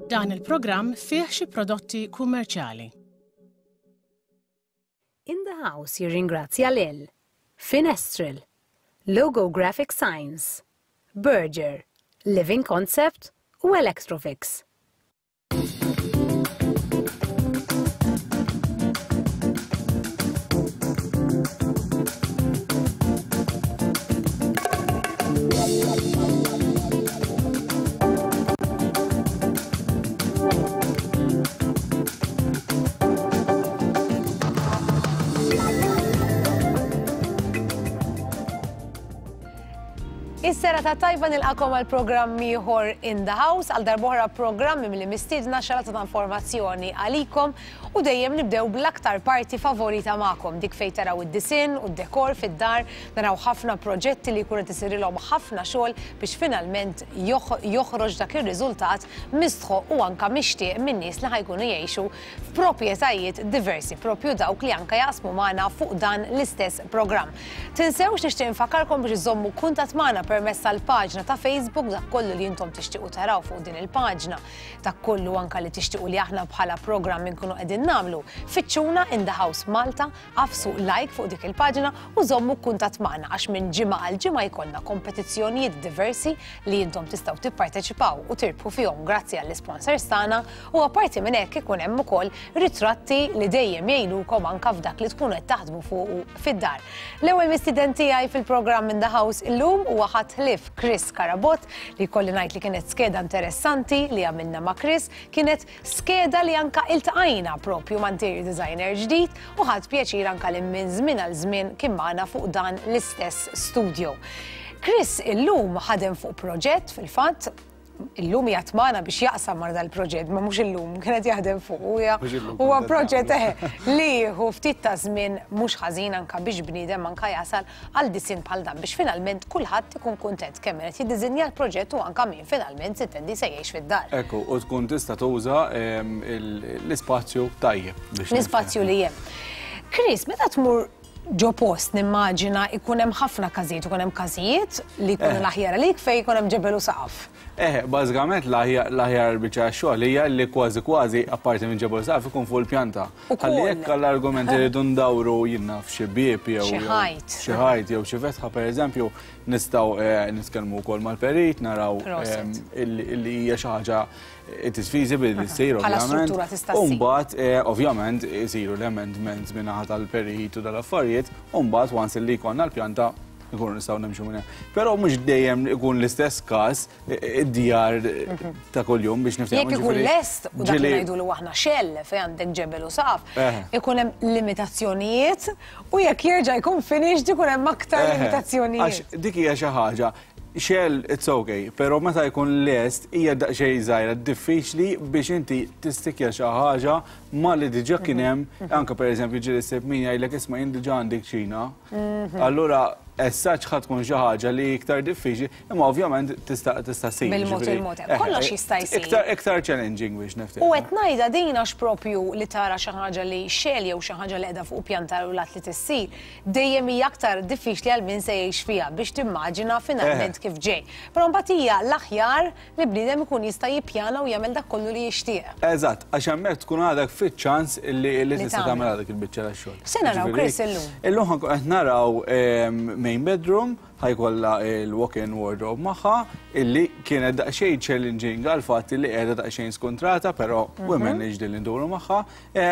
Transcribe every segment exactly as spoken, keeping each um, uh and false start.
Dan il-programm fih xi prodotti kummerċjali. In the House jirringrazzja lil Finestrel, Logo Graphic Signs, Berger, Living Concept u Electrofix. Is-sera ta' tajba nilqakom għal programm ieħor In the House għal darbohra programmi milli mistiedna xarata ta' informazzjoni għalikom u dejjem nibdew bl-aktar parti favorita magħkom dik fejn taraw id-disin u d-dekor fid-dar, naraw ħafna proġetti li jkunu tisirilhom ħafna xogħol biex finalment joħroġ dak ir-riżultat mistħo u anke mixtieq min nies li ħajkunu jgħixu f'proprjetajiet diversi, proprju dawk li anke jaqsmu magħna fuq dan l-istess programm. Tinsewx nixtieq infakkarkom biex iżommu kuntatt magħna permezz tal-paġna ta' Facebook dak kollu li intom tixtiequ taraw fuq din il-paġna, dak kollu anke li tixtiequ li aħna bħala programm inkunu qegħdin nagħmlu. Fittxuna In the House Malta, għafsu like fuq dik il-paġna u żommu kuntatt magħna għax minn ġimgħa għal ġimgħa jkollna kompetizzjonijiet diversi li intom tistgħu tipparteċipaw u tirbħu fihom grazzi għall-isponsors tagħna u apparti minn hekk ikun hemm ukoll ritratti li dejjem jgħinukom anke f'dak li tkunu qed taħdmu fuq fid-dar. L-ewwel mistieden tiegħi fil-programm In the House illum huwa ħadd Chris Karabot li jkolli ngħid li kienet skeda interessanti li għamilna ma' Chris, kienet skeda li anke iltaqajna propju ma' interior designer ġdid u ħadd pjaċir anke li minn żmien għal żmien kien magħna fuq dan l-istess studio. Chris illum ħadem fuq proġett fil-fatt illum jgħat magħna biex jaqsam mar dal-proġett, ma mhux illum kienet jaħdem fuq huwa proġett li jieħu ftit ta' żmien mhux ħażin anke biex bniedem anke jasal għal disin bħal dan biex finalment kulħadd ikun kuntent kemm qed jiddiżinja l-proġett u anke min finalment sittendi se jgħix fid-dar. Ekku, u tkun tista' tuża l-ispazju tajjeb biex l-ispazju li hemm. Chris, meta tmur ġo post nimmaġina ikun hemm ħafna każijiet, ikun hemm każijiet li jkunu l-aħjar għalik fejn ikun hemm ġebel u saqaf. Eh, bażikament l-aħjar biċċa xogħol hija li kważi kważi apparti minn ġebel saqaf ikun fuq il-pjanta. Ħalli hekk għall-argumenti li dun dawru jinnna f'xi bieb jew xi ħajt. Xi ħajt jew xi fetħa pereżempju nistgħu nitkellmu wkoll mal-perit naraw illi hija xi ħaġa it is feasible li ssir ovvjament. U mbagħad ovvjament isiru l-amendments minn naħa tal-perit u dal-affarijiet, u mbagħad once li jkollna l-pjanta ikunu nistgħu nimxu minn hemm. Però mhux dejjem ikun l-istess każ id-djar ta' kuljum biex niftehmu. Jekk ikun lest u dak li ngħidulu aħna xell fejn għandek ġebel u saqaf, ikun hemm limitazzjonijiet u jekk jerġa' jkun finished ikun hemm aktar limitazzjonijiet. Għax dik hija xi ħaġa xell it's okay, pero meta jkun lest hija daqsxejn żgħira diffiċli biex inti tistikja xi ħaġa ma li diġà kien hemm anke pereżempju ġieli ssib min jgħidlek isma' jien diġà għandek ċina. Allura essaċ ħadd tkun xi ħaġa li iktar diffiċli, imma ovvjament tista' tista' ssir. Bil-mod il-mod. Kollox jista' jsir. Iktar iktar challenging biex niftehmu. U qed ngħidha din għax propju li tara xi ħaġa li xell jew xi ħaġa li qiegħda fuq pjanta u lat li tissir, dejjem hija aktar diffiċli għal min se jgħix fiha biex timmaġina finalment kif ġej. Però mbagħad hija l-aħjar li bniedem ikun jista' jippjana u jagħmel dak kollu li jixtieq. Eżatt, għax hemmhekk tkun għadek fiċ-ċans li tista' tagħmel għadek il-biċċa tax-xogħol. Se naraw Chris illum. Illum qed naraw main bedroom ħajkollha il-walk-in wardrobe magħha illi kienet daqsxejn challenging għal fatt li qiegħda daqsxejn skuntrata, però women iġdil induru magħha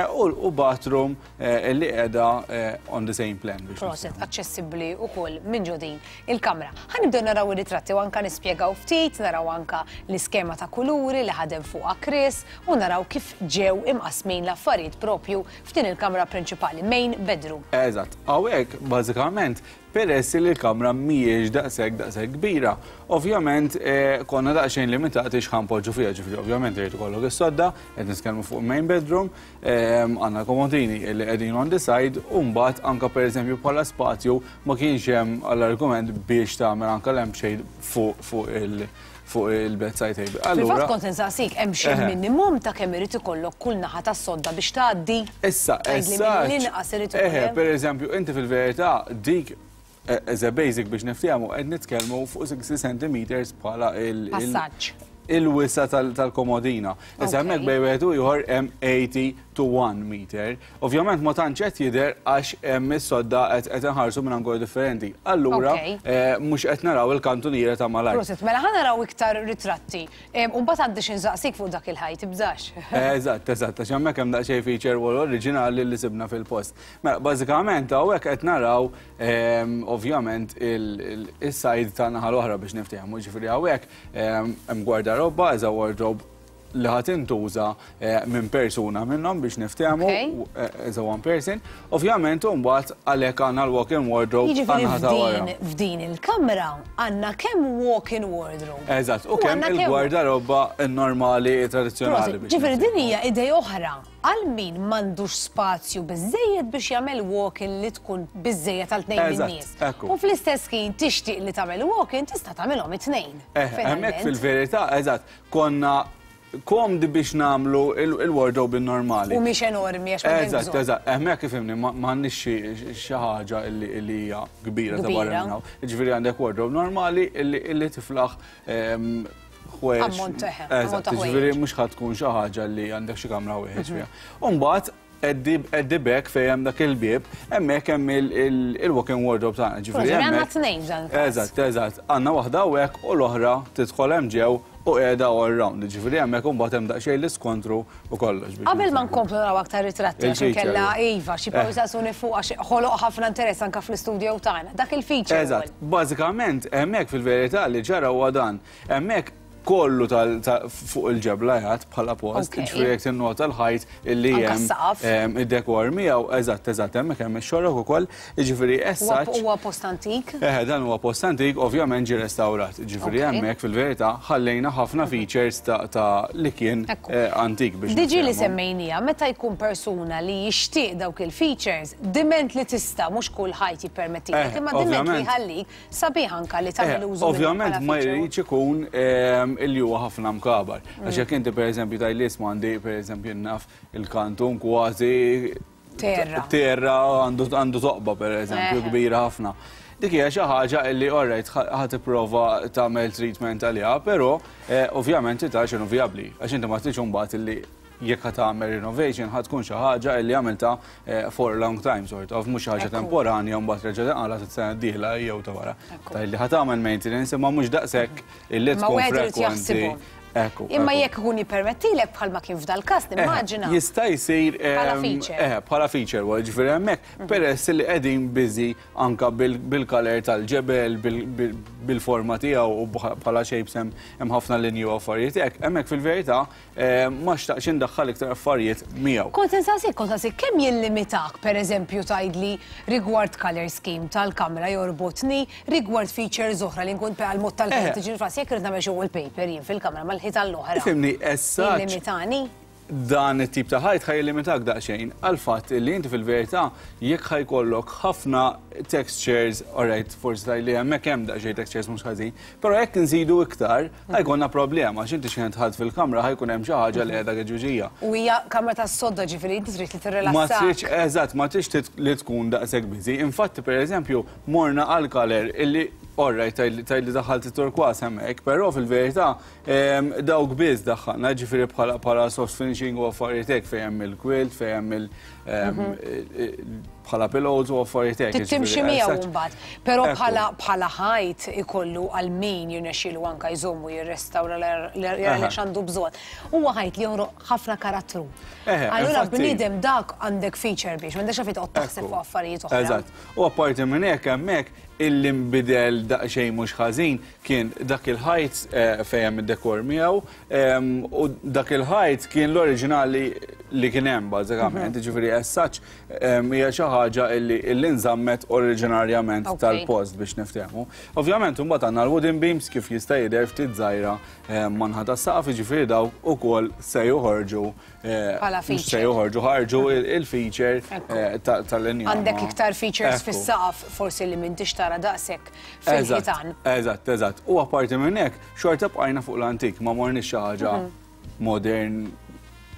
u bathroom illi qiegħda on the same plan biex. Proset, aċċessibbli wkoll minn ġodin il-kamra. Ħanibdew naraw ir-ritratti u anke nispjegaw ftit, naraw anke l-iskema ta' kuluri li ħadem fuqha Chris u naraw kif ġew imqasmin l-affarijiet propju f'din il-kamra prinċipali, main bedroom. Eżatt, hawnhekk bażikament peress li l-kamra mhijiex daqshekk daqshekk kbira. Ovvjament konna daqsxejn limitati x'ħanpoġġu fiha, ġifieri ovvjament irid ikollok is-sodda, qed nitkellmu fuq main bedroom, għandna komodini li qegħdin on the side u mbagħad anke pereżempju bħala spazju ma kienx hemm għall-argument biex tagħmel anke lampshade fuq il- fuq il-bedside table. Fil-fatt kont insaqsik hemm xi minimum ta' kemm irid ikollok kull naħa tas-sodda biex tgħaddi. Issa, issa. L-inqas irid ikollok. Pereżempju, inti fil-verità dik as a basic biex niftehmu qed nitkellmu fuq sixty centimeters bħala il- Passaġġ. il-wissa tal-komodina. Issa hemmhekk bej wieħed u ieħor hemm eighty to one meter. Ovvjament ma tantx qed jidher għax hemm is-sodda qed inħarsu minn angoli differenti. Allura mhux qed naraw il-kantuniera ta' malajr. Proset, mela ħa naraw iktar ritratti. U mbagħad għandix insaqsik fuq dak il-ħajt tibżax. Eżatt, eżatt, għax hemmhekk hemm daqsxejn feature wall oriġinali li sibna fil-post. Mela bażikament hawnhekk qed naraw ovvjament is-sajd ta' naħa l-oħra biex niftehmu. Ġifieri hawnhekk hemm gwardarobba eża wardrobe li ħat intuża minn persuna minnhom biex niftehmu eża one person. Ovvjament mbagħad għalhekk għandna l-walk-in wardrobe għandna ta' wara. F'din il-kamra għandna kemm walk-in wardrobe. Eżatt, u kemm il-gwardarobba normali tradizzjonali. Ġifieri din hija idea oħra għal min m'għandux spazju biżżejjed biex jagħmel walk-in li tkun biżżejjed għal tnejn min-nies. U fl-istess ħin tixtieq li tagħmel walk-in tista' tagħmelhom it-tnejn. Hemmhekk fil-verità, eżatt, konna komdi biex namlu il-wardrobe normali. U miex enormi, għax ma' eżatt, eżatt, hemmhekk kifimni, m'għandniex xi ħaġa li hija kbira ta' barra minnaw. Jiġifieri għandek wardrobe normali illi tiflaħ ħwejjeġ. Ammont teħe. Eżatt, jiġifieri mhux ħadd tkun xi ħaġa li għandek xi kamra wieħed fiha. U mbagħad Eddibek fejn dak il-bib, hemmhekk hemm il-walk-in wardrobe tagħna. Ġifieri għandna tnejn dan. Eżatt, eżatt. Għandna waħda hawnhekk u l-oħra tidħol hemm ġew u qiegħda all round. Ġifieri hemmhekk imbagħad hemm daqsxejn l-iskontru u kollox. Qabel ma nkomplu naraw aktar ritratti għax inkella iva xi provi saqsuni fuq għax ħoloq ħafna interess anke fl-istudju tagħna. Dak il-feature. Eżatt. Bażikament hemmhekk fil-verità li ġara huwa dan. Hemmhekk kollu fuq il-ġebla jgħat bħala post, ġifieri jekk tinnota l-ħajt illi hemm id-dekor miegħu, eżatt, eżatt, hemmhekk hemm ix-xorok ukoll, jiġifieri essaġġ. Huwa post antik? Eħe, dan huwa post antik, ovvjament ġie restawrat. Ġifieri hemmhekk fil-verità ħallejna ħafna features ta' li kien antik biex. Diġi li semmejnija, meta jkun persuna li jixtieq dawk il-features, diment li tista' mhux kull ħajt jippermettilek, imma diment li ħallik sabiħ anke li tagħmel użu. Ovvjament ma jridx ikun illi huwa ħafna mkabar. Għax jekk inti pereżempju tajli isma' għandi pereżempju naf il-kantun kważi terra. Terra għandu toqba pereżempju kbira ħafna. Dik hija xi ħaġa li orrejt ħadd tipprova tagħmel treatment għaliha, però ovvjament inti x'inhu vijabbli. Għax inti ma tridx imbagħad illi jekk ħat tagħmel renovation ħad tkun xi ħaġa li għamilta for a long time sort of, mhux xi ħaġa temporanja mbagħad reġa' tinqala sena d-dieħla jew ta' wara. Tajli ħat tagħmel maintenance imma mhux daqshekk illi tkun frekwenti. Imma jekk ikun jippermettilek bħalma kien f'dal każ nimmaġina. Jista' jsir bħala feature, ġifieri hemmhekk peress li qegħdin busy anke bil-kaler tal-ġebel, bil-forma tiegħu u bħala shapes hemm ħafna linji u affarijiet hekk, hemmhekk fil-verità ma xtaqx indaħħal iktar affarijiet miegħu. Kont insaqsik, kont insaqsik kemm jillimitak pereżempju tgħidli rigward color scheme tal-kamra jorbotni, rigward features oħra li nkun bħal mod tal-ħin tiġi fras jekk irid nagħmel xi wallpaper jien fil-kamra mal-ħit tal-oħra. Fimni, essaġġ. Illimitani? Dan it-tip ta' ħajt ħaj limitak daqsxejn għal fatt li inti fil-verità jekk ħajkollok ħafna textures, alright, forsi tajli hemmhekk hemm daqsxejn textures mhux ħażin, però jekk nżidu iktar ħajkonna problema għax inti xi tħadd fil-kamra ħajkun hemm xi ħaġa li qiegħda geġuġija. U hija kamra tas-sodda ġifieri inti trid li tirrilassak. Ma tridx eżatt, ma tridx li tkun daqshekk busy. Infatti pereżempju morna għal kaler illi orrajt tajli daħħalt it-turkwas hemmhekk, però fil-verità dawk biss daħħalna ġifieri bħala soft finishing u affarijiet hekk fejn hemm il-quilt, fejn hemm il bħala pillows u affarijiet hekk. Timxi miegħu mbagħad, però bħala ħajt ikollu għal min jirnexxielu anke jżommu jirrestawra li x'għandu bżonn. Huwa ħajt li joħroq ħafna karattru. Allura bniedem dak għandek feature biex m'għandekx għafit qod taħseb fuq affarijiet oħra. Eżatt. U apparti minn hekk hemmhekk illi nbidel daqsxejn mhux ħażin kien dak il-ħajt fejn hemm id-dekor miegħu u dak il-ħajt kien l-oriġinali li kien hemm bażikament, jiġifieri as such hija xi ħaġa illi nżammet oriġinarjament tal-post biex niftehmu. Ovvjament imbagħad għandna l-wooden beams kif jista' jidher ftit żgħira manħa tas-saqaf, jiġifieri dawk ukoll se joħorġu se joħorġu ħarġu il-feature tal-injam. Għandek iktar features fis-saqaf forsi li m'intix tara daqshekk fil-ħitan. Eżatt, eżatt. U apparti minn hekk xorta bqajna fuq l-antik ma morniex xi ħaġa modern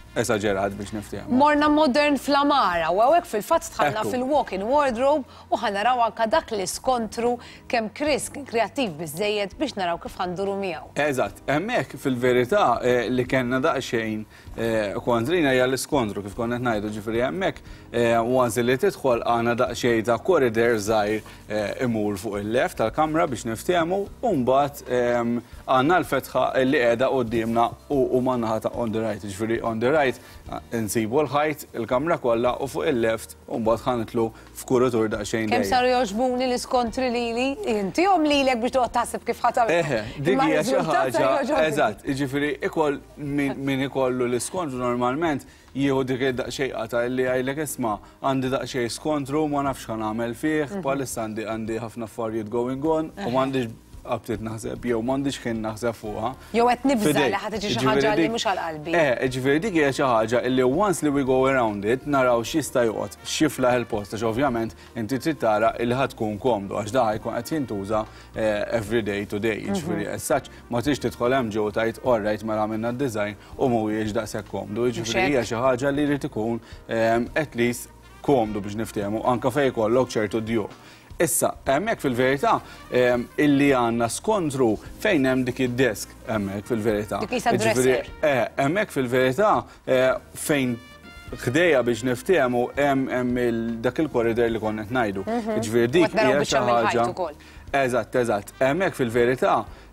esagerat biex niftehmu. Morna modern fl-Amara, u għawek fil-fatt tħallna Ekku. fil-walk-in wardrobe u ħanaraw anka dak li skontru kemm Chris kien kreattiv biżejjed biex naraw kif ħanduru miegħu. Eżatt, hemmhekk fil-verità eh, li kellna daqsxejn eh, kontrina hija l-iskontru kif konna qed ngħidu ġifieri hemmhekk eh, once li tidħol għandna daqsxejn ta' corridor żgħir eh, imur fuq il-left tal-kamra biex niftehmu u mbagħad ehm, għandna l-fetħa li qiegħda qudiemna u u man-naħa ta' on the right, ġifieri on the right insibu l-ħajt il-kamra kollha u fuq il-left u mbagħad ħanitlu f'kuratur daqsxejn Kemm saru jogħġbuni l-iskontri lili, inti jom lilek biex toqgħod taħseb kif ħadd Eħe, dik hija xi ħaġa, eżatt, jiġifieri ikoll min ikollu l-iskontru normalment jieħu dik id-daqsxejn qata li jgħidlek isma' għandi daqsxejn skontru ma nafx x'ħan nagħmel fih, bħalissa għandi għandi ħafna affarijiet going on u m'għandix qabtit naħseb jew m'għandix kien naħseb fuqha. Jew qed nibża li ħadd tiġi xi ħaġa li mhux għall-qalbi. Eh, ġifieri dik hija xi ħaġa li once li we go around it naraw x'jista' joqgħod x'jiflaħ il-post għax ovvjament inti trid tara li ħadd tkun komdu għax dak jkun qed jintuża every day to day. Ġifieri as such ma tridx tidħol hemm ġew tajt all right mela għamilna d-design u mhuwiex daqshekk komdu. Ġifieri hija xi ħaġa li jrid ikun at least komdu biex niftehmu anke fejn jkollok ċertu dju. Issa, hemmhekk fil-verità illi għandna skontru fejn hemm dik id-desk hemmhekk fil-verità. Dik isa dresser. Eh, hemmhekk fil-verità fejn ħdejja biex niftehmu hemm hemm dak il-korridor li konna qed ngħidu. Jiġifieri dik hija xi ħaġa. Eżatt, eżatt. Hemmhekk fil-verità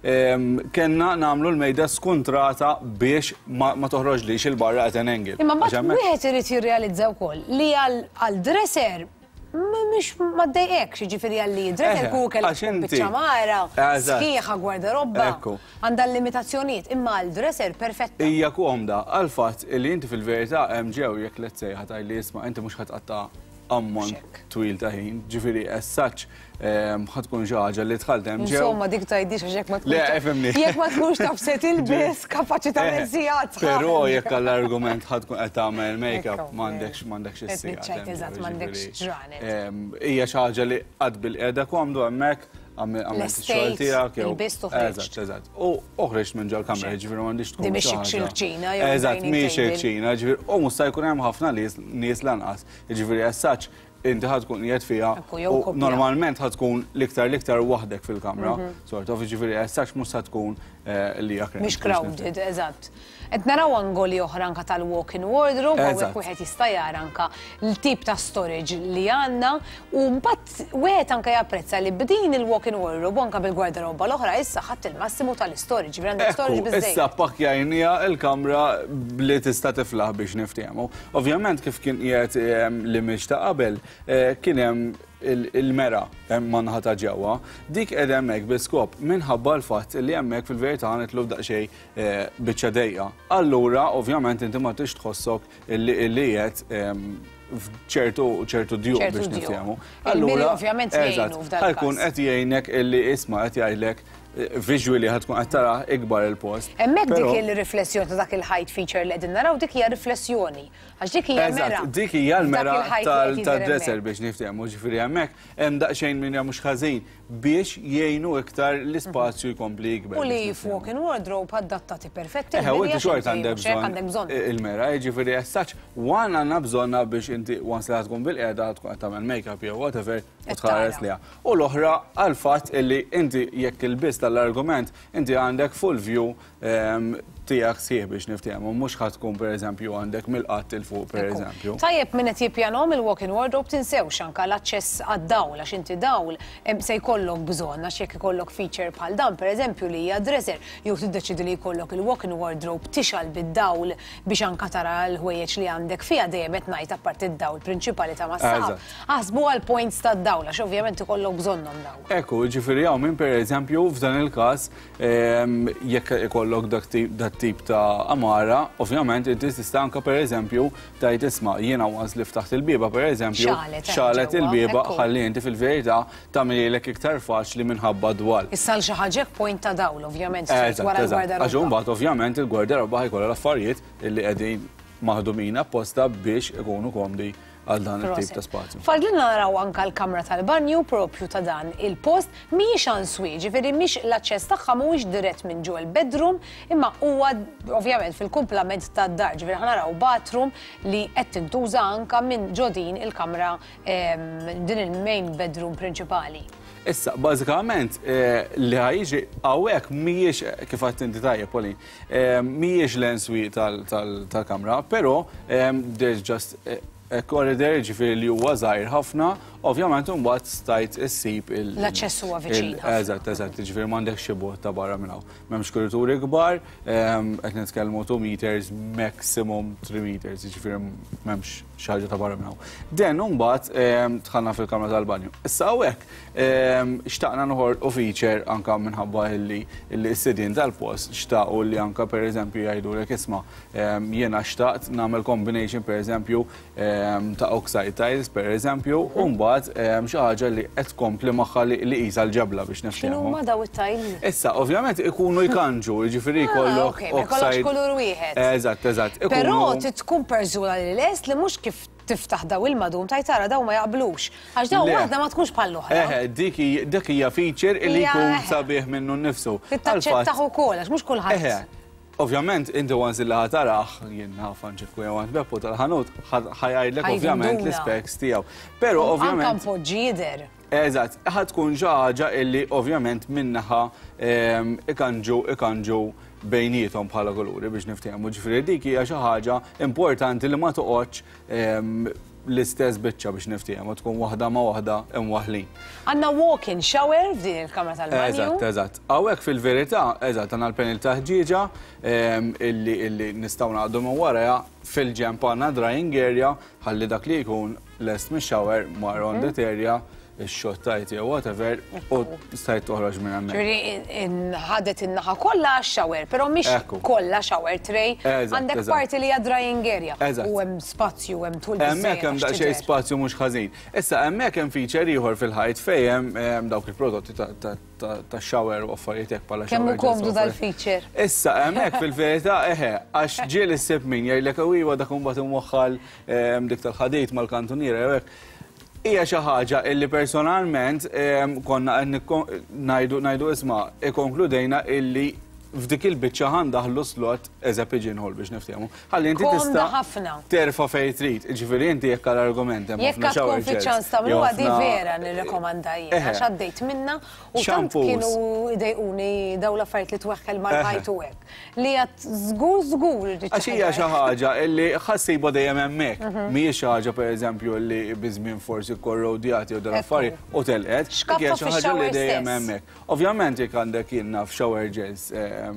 kellna nagħmlu l-mejda skuntrata biex ma toħroġlix il-barra qed engel. Imma mbagħad wieħed irid jirrealizza wkoll li għall-dresser mhux ma ddejqekx, jiġifieri għalli dresser kukel biċ-ċamara, sħiħa gwarderobba, għandha limitazzjonijiet, imma għall-dresser perfetta. Hija komda għal fatt li inti fil-verità hemm ġew jekk let's say ħatajli isma' inti mhux ħatqatta' ammont twil ta' ħin, ġifieri as such ħatkun xi ħaġa li tħalt hemm ġew. Insomma dik tgħidix għax jekk ma tkunx. Le, fehmni. Jekk ma tkunx taf se tilbes kapaċi tagħmel sigħat. Però jekk għall-argument ħadkun qed tagħmel make-up m'għandekx m'għandekx is-sigħat. Eżatt m'għandekx ġranet. Hija xi ħaġa li qatt bil-qiegħda komdu hemmhekk għamilt ix-xogħol tiegħek jew. Eżatt, eżatt. U uħriġt minn ġol kamra, ġifieri m'għandix tkun. Di mhix xilċina jew. Eżatt, mhix xilċina, ġifieri u mhux se jkun hemm ħafna nies lanqas. Jiġifieri as such inti ħadkun qiegħed fiha u normalment ħadkun l-iktar l-iktar waħdek fil-kamra. Sort of jiġifieri as such mhux se tkun li jak. Mhix crowded, eżatt. Qed naraw angoli oħra anke tal-walk-in wardrobe u hekk wieħed jista' jara anke l-tip ta' storage li għandna u mbagħad wieħed anke japprezza li b'din il-walk-in wardrobe anke bil-gwarderoba l-oħra issa ħadd il-massimu tal-storage, ġifieri għandek storage biżżejjed. Issa pakkjajnija l-kamra li tista' tiflaħ biex niftehmu. Ovvjament kif kien qiegħed l-image ta' qabel kien hemm il-mera man-naħa ta' ġewwa, dik qed hemmhekk biskop minħabba l-fatt li hemmhekk fil-verità nitlu daqsxejn biċċa dejqa. Allura ovvjament inti ma tix tħossok li qiegħed ċertu ċertu dju biex niftehmu. Allura ovvjament jgħinu f'dak ħajkun qed jgħinek illi isma' qed jgħidlek visually ħadkun qed tara ikbar il-post. Hemmhekk dik il-riflessjoni ta' dak il-height feature li qegħdin naraw dik hija riflessjoni. Għax dik hija mera. Dik hija l-mera tad-dresser biex niftehmu, ġifieri hemmhekk hemm daqsxejn minn mhux ħażin biex jgħinu iktar l-ispazju jkompli jikber. U li f'walk-in wardrobe adattati perfetti. Eħe, u inti xort għandek bżonn il-mera, jiġifieri as such wan għandna bżonna biex inti once li tkun bil-qiegħda tkun qed tagħmel make-up jew whatever u tħares liha. U l-oħra għal fatt illi inti jekk il-biss tal-argument inti għandek full view tiegħek sieħ biex niftehmu, mhux ħadd tkun pereżempju għandek mill-qatt il fuq pereżempju. Tajjeb min qed jippjanhom il-walk-in wardrobe tinsewx anke l-aċċess għad-dawl għax inti dawl se jkollok bżonn għax jekk ikollok feature bħal dan pereżempju li hija dresser jew tiddeċidi li jkollok il-walk-in wardrobe tixal bid-dawl biex anke tara l-ħwejjeġ li għandek fiha dejjem qed ngħid apparti d-dawl prinċipali ta' mas-saqaf. Aħsbu għall points tad-dawl għax ovvjament ikollok bżonnhom dawl. Ekku, ġifieri hawn min pereżempju f'dan il-każ jekk ikollok dak tip ta' amara, ovvjament inti tista' anke pereżempju tgħid isma' jiena once li ftaħt il-bieba pereżempju xalet il-bieba ħalli inti fil-verità tagħmililek iktar faċli minħabba dwal. Issa l xi ħaġa point ta' dawl ovvjament wara l-gwarderoba. Għax imbagħad ovvjament il-gwarderoba ħajkollha l-affarijiet illi qegħdin maħdumin apposta biex ikunu komdi għal dan it-tip ta' spazju. Fadlina naraw anka l-kamra tal-banju propju ta' dan il-post mhijiex answi, ġifieri mhix l-aċċess tagħha mhuwiex dirett minn ġew il-bedroom, imma huwa ovvjament fil-kumplament tad-dar, ġifieri ħanaraw bathroom li qed tintuża anka minn ġodin il-kamra din il-main bedroom prinċipali. Issa, bażikament li ħajġi hawnhekk mhijiex kif qed inti tajjeb Pauline, mhijiex l-enswi tal-kamra, però there's just a corridor ġifieri li huwa żgħir ħafna, ovvjament imbagħad stajt issib il- L-aċċess huwa viċin ħafna. Eżatt, eżatt, ġifieri m'għandekx xi bogħod ta' barra minn hawn. M'hemmx kurituri kbar, qed nitkellmu two meters, maximum three meters, ġifieri m'hemmx xi ħaġa ta' barra minn hawn. Den imbagħad dħalna fil-kamra tal-banju. Issa hawnhekk xtaqna noħolqu feature anke minħabba li s-sidien tal-post xtaqu li anke pereżempju jgħidulek isma' jiena xtaqt nagħmel combination pereżempju ta' oxide tiles pereżempju, u mbagħad xi ħaġa li qed tkompli magħha li qisha l-ġebla biex nifhimhom. X'inhuma daw it-tiles? Issa, ovvjament ikunu jkanġu, jiġifieri jkollok oxide. Kolur wieħed. Eżatt, eżatt. Però tkun persuna li lest li mhux kif tiftaħ daw il-madum taj tara daw ma jaqblux. Għax daw waħda ma tkunx bħall-oħra. Eħe, dik hija feature li jkun sabiħ minnu nnifsu. Tittaċċettaħ ukoll għax mhux kulħadd. Ovvjament, inti għanzi li ħataraħ, jien ħafan ġifku jgħant beppu tal-ħanut, ħajgħidlek ovvjament l-specs tijaw. Pero ovvjament. Anka poġġider. Eżatt, ħatkun ġaġa illi ovvjament minnaħa ikanġu, ikanġu bejnietom bħala koluri biex niftehmu. Ġifieri dik hija xi ħaġa importanti li ma toqgħodx l-istess biċċa biex niftehmu, tkun waħda ma waħda imwaħlin. Għandna walk-in shower f'din il-kamra tal-banju. Eżatt, eżatt. Hawnhekk fil-verità, eżatt għandna l-panel ta' ħġieġa illi nistgħu naqgħdu minn warajha fil-ġenb għandna drying area ħalli dak li jkun lest mix-shower mar on that area il-xot tajti jew whatever, u stajt toħroġ minn hemmhekk. Ġifieri ħadet in-naħa kollha shower, però mhix kollha shower tray, għandek parti li hija drying area. U hemm spazju, hemm tul hemmhekk hemm daqsxejn spazju mhux ħażin. Issa hemmhekk hemm feature ieħor fil-ħajt fejn hemm dawk il-prodotti tax-shower u affarijiet hekk bħala shower. Kemm komdu dal-feature? Issa hemmhekk fil-verità eħe, għax ġiel issib min jgħidlek ewwa dak imbagħad imwaħħal dik tal-ħadejt mal-kantuniera jew hekk. Hija xi ħaġa illi personalment konna qed ngħidu isma' ikkonkludejna illi f'dik il-biċċa ħandaħlu slot as a pigeonhole biex niftehmu. Ħalli inti tista' terfa' fejn trid, ġifieri inti jekk għall-argument hemm ħafna shower jekk tkun fiċ-ċans tagħmluha di vera nirrekomanda jien għax għaddejt minnha u tant kienu jdejquni dawn l-affarijiet li tweħħel mal-ħajt u hekk. Li qed żgur żgur għax hija xi ħaġa illi ħassibha dejjem hemmhekk. Mhijiex xi ħaġa pereżempju li biżmien forsi korrodjati jew dal-affarijiet u telqet, hija xi ħaġa li dejjem hemmhekk. Ovvjament jekk għandek jien naf shower gels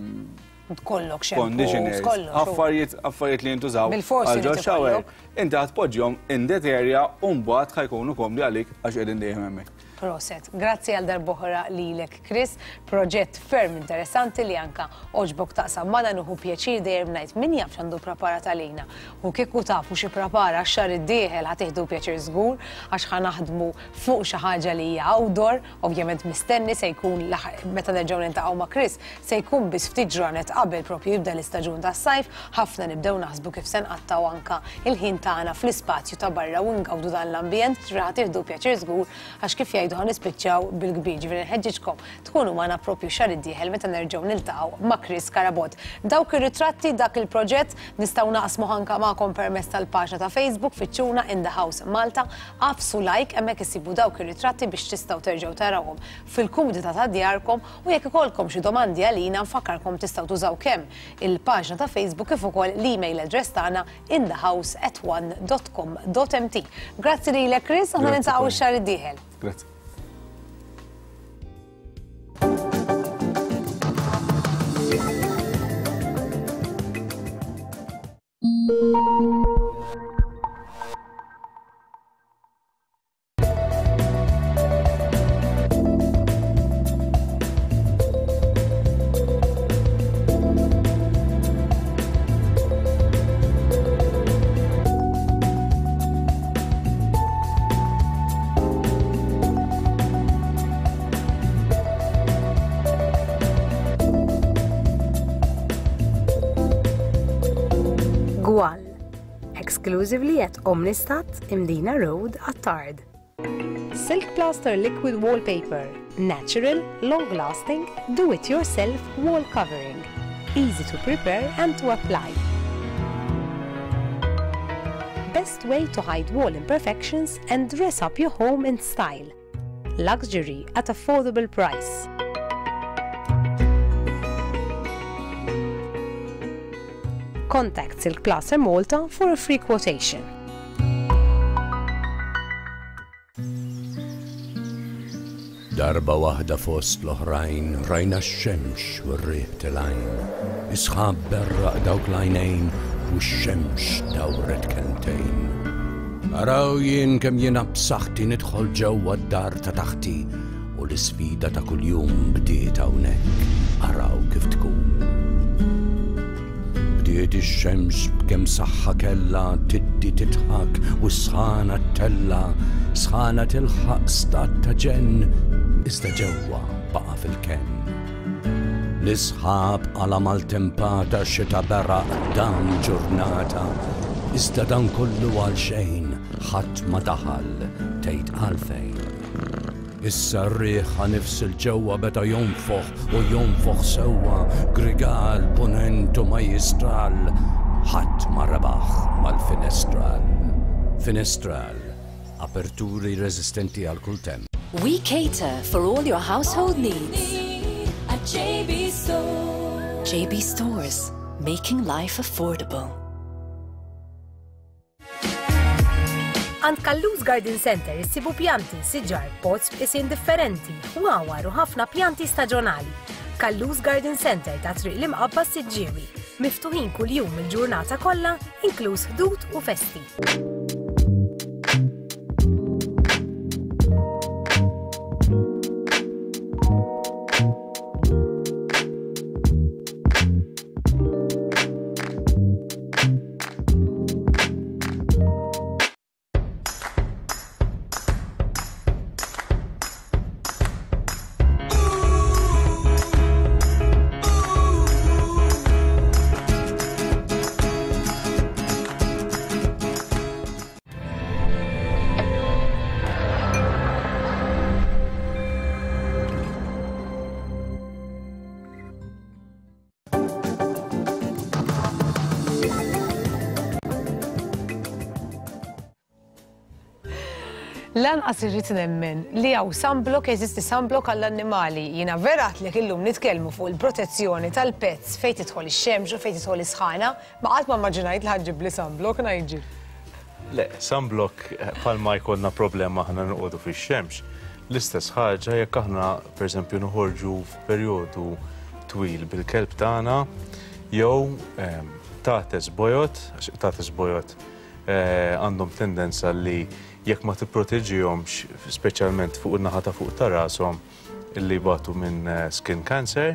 kollok conditioners, affarijiet affarijiet li jintużaw għal shower, inti ħatpoġġihom in that area u mbagħad ħajkunu komdi għalik għax qegħdin dejjem hemmhekk. Proset. Grazzi għal darbohra lilek, Chris. Proġett ferm interessanti li anka oġbok taqsam ma nuħu pjaċir dejjem ngħid min jaf x'għandu preparat għalina. U kieku tafu xi prepara x-xahar id-dieħel ħatieħdu pjaċir żgur għax ħanaħdmu fuq xi ħaġa li hija outdoor, ovvjament mistenni se jkun meta nerġgħu niltaqgħu ma' Chris se jkun biss ftit ġranet qabel propju jibda l-istaġun tas-sajf, ħafna nibdew naħsbu kif se nqattaw anka il-ħin tagħna fl-ispazju ta' barra u ngawdu dan l-ambjent, ħatieħdu pjaċir żgur għax kif jgħidu ħanispiċċaw bil-kbir, ġifieri nħeġġiġkom tkunu magħna proprju xahar id-dieħel meta nerġgħu niltaqgħu ma' Chris Karabot. Dawk ir-ritratti dak il-proġett nistgħu naqsmu anke magħkom permezz tal-paġna ta' Facebook fiċċuna In The House Malta, qafsu like hemmhekk issibu dawk ir-ritratti biex tistgħu terġgħu tarawhom fil-kumdità ta' djarkom u jekk ikollkom xi domandi għalina nfakkarkom tistgħu tużaw kemm il-paġna ta' Facebook kif ukoll l-email address tagħna in the house at one dot com dot m t. Grazzi lilek Chris, aħna niltaqgħu x-xahar id-dieħel. Grazzi. Gwal, exclusively at Omnistat, Imdina Road, Attard. Silk Plaster Liquid Wallpaper. Natural, long-lasting, do-it-yourself wall covering. Easy to prepare and to apply. Best way to hide wall imperfections and dress up your home in style. Luxury at affordable price. Contact Silk Plaster Malta for a free quotation. Darba waħda fost l-oħrajn rajna x-xemx u r-riħ tal-għajn. Isħab berraq dawk l-għajnejn u x-xemx dawret kentejn. Araw jien kem jiena b'saħħti nidħol ġewwa d-dar ta' taħti u l-isfida ta' kuljum bdiet hawnhekk. Araw kif tkun. Bdiet ix-xemx b'kemm saħħa kellha tiddi titħak u sħana tella, sħana tilħaq stat ta' ġenn. Iżda ġewwa baqa' fil-ken. L-isħab għala mal-tempata xita beraq dan ġurnata. Iżda dan kollu għal xejn, ħadd ma daħal tgħid għalfejn. Issa r-riħ nifsil ġewwa beda jonfoħ u jonfoħ sewwa, grigal, ponent u majistral. Ħadd ma rebaħ mal-finestral. Finestral, aperturi resistenti għal kull temp. We cater for all your household needs. At J B Store. J B Stores, making life affordable. Għand Kalluż Garden Center issibu pjanti, siġar, pots b'isin differenti, wawar u ħafna pjanti staġjonali. Kalluż Garden Center ta' triq l-imqabba Siġġiewi, miftuħin kuljum il-ġurnata kollha, inkluż ħdud u festi. Lanqas irrid nemmen li hawn sunblock jeżisti sunblock għall-annimali. Jiena verat li illum nitkellmu fuq il-protezzjoni tal-pets fejn tidħol ix-xemx u fejn tidħol is-sħana, ma qatt ma immaġinajt li ħaġġib li sunblock ngħidġi. Le, sunblock bħalma jkollna problema aħna noqogħdu fix-xemx. L-istess ħaġa jekk aħna pereżempju noħorġu f'perjodu twil bil-kelb tagħna jew tates bojot, tates bojot għandhom tendenza li jekk ma tipproteġihomx, speċjalment fuq in-naħa ta' fuq ta' rashom illi batu minn skin cancer.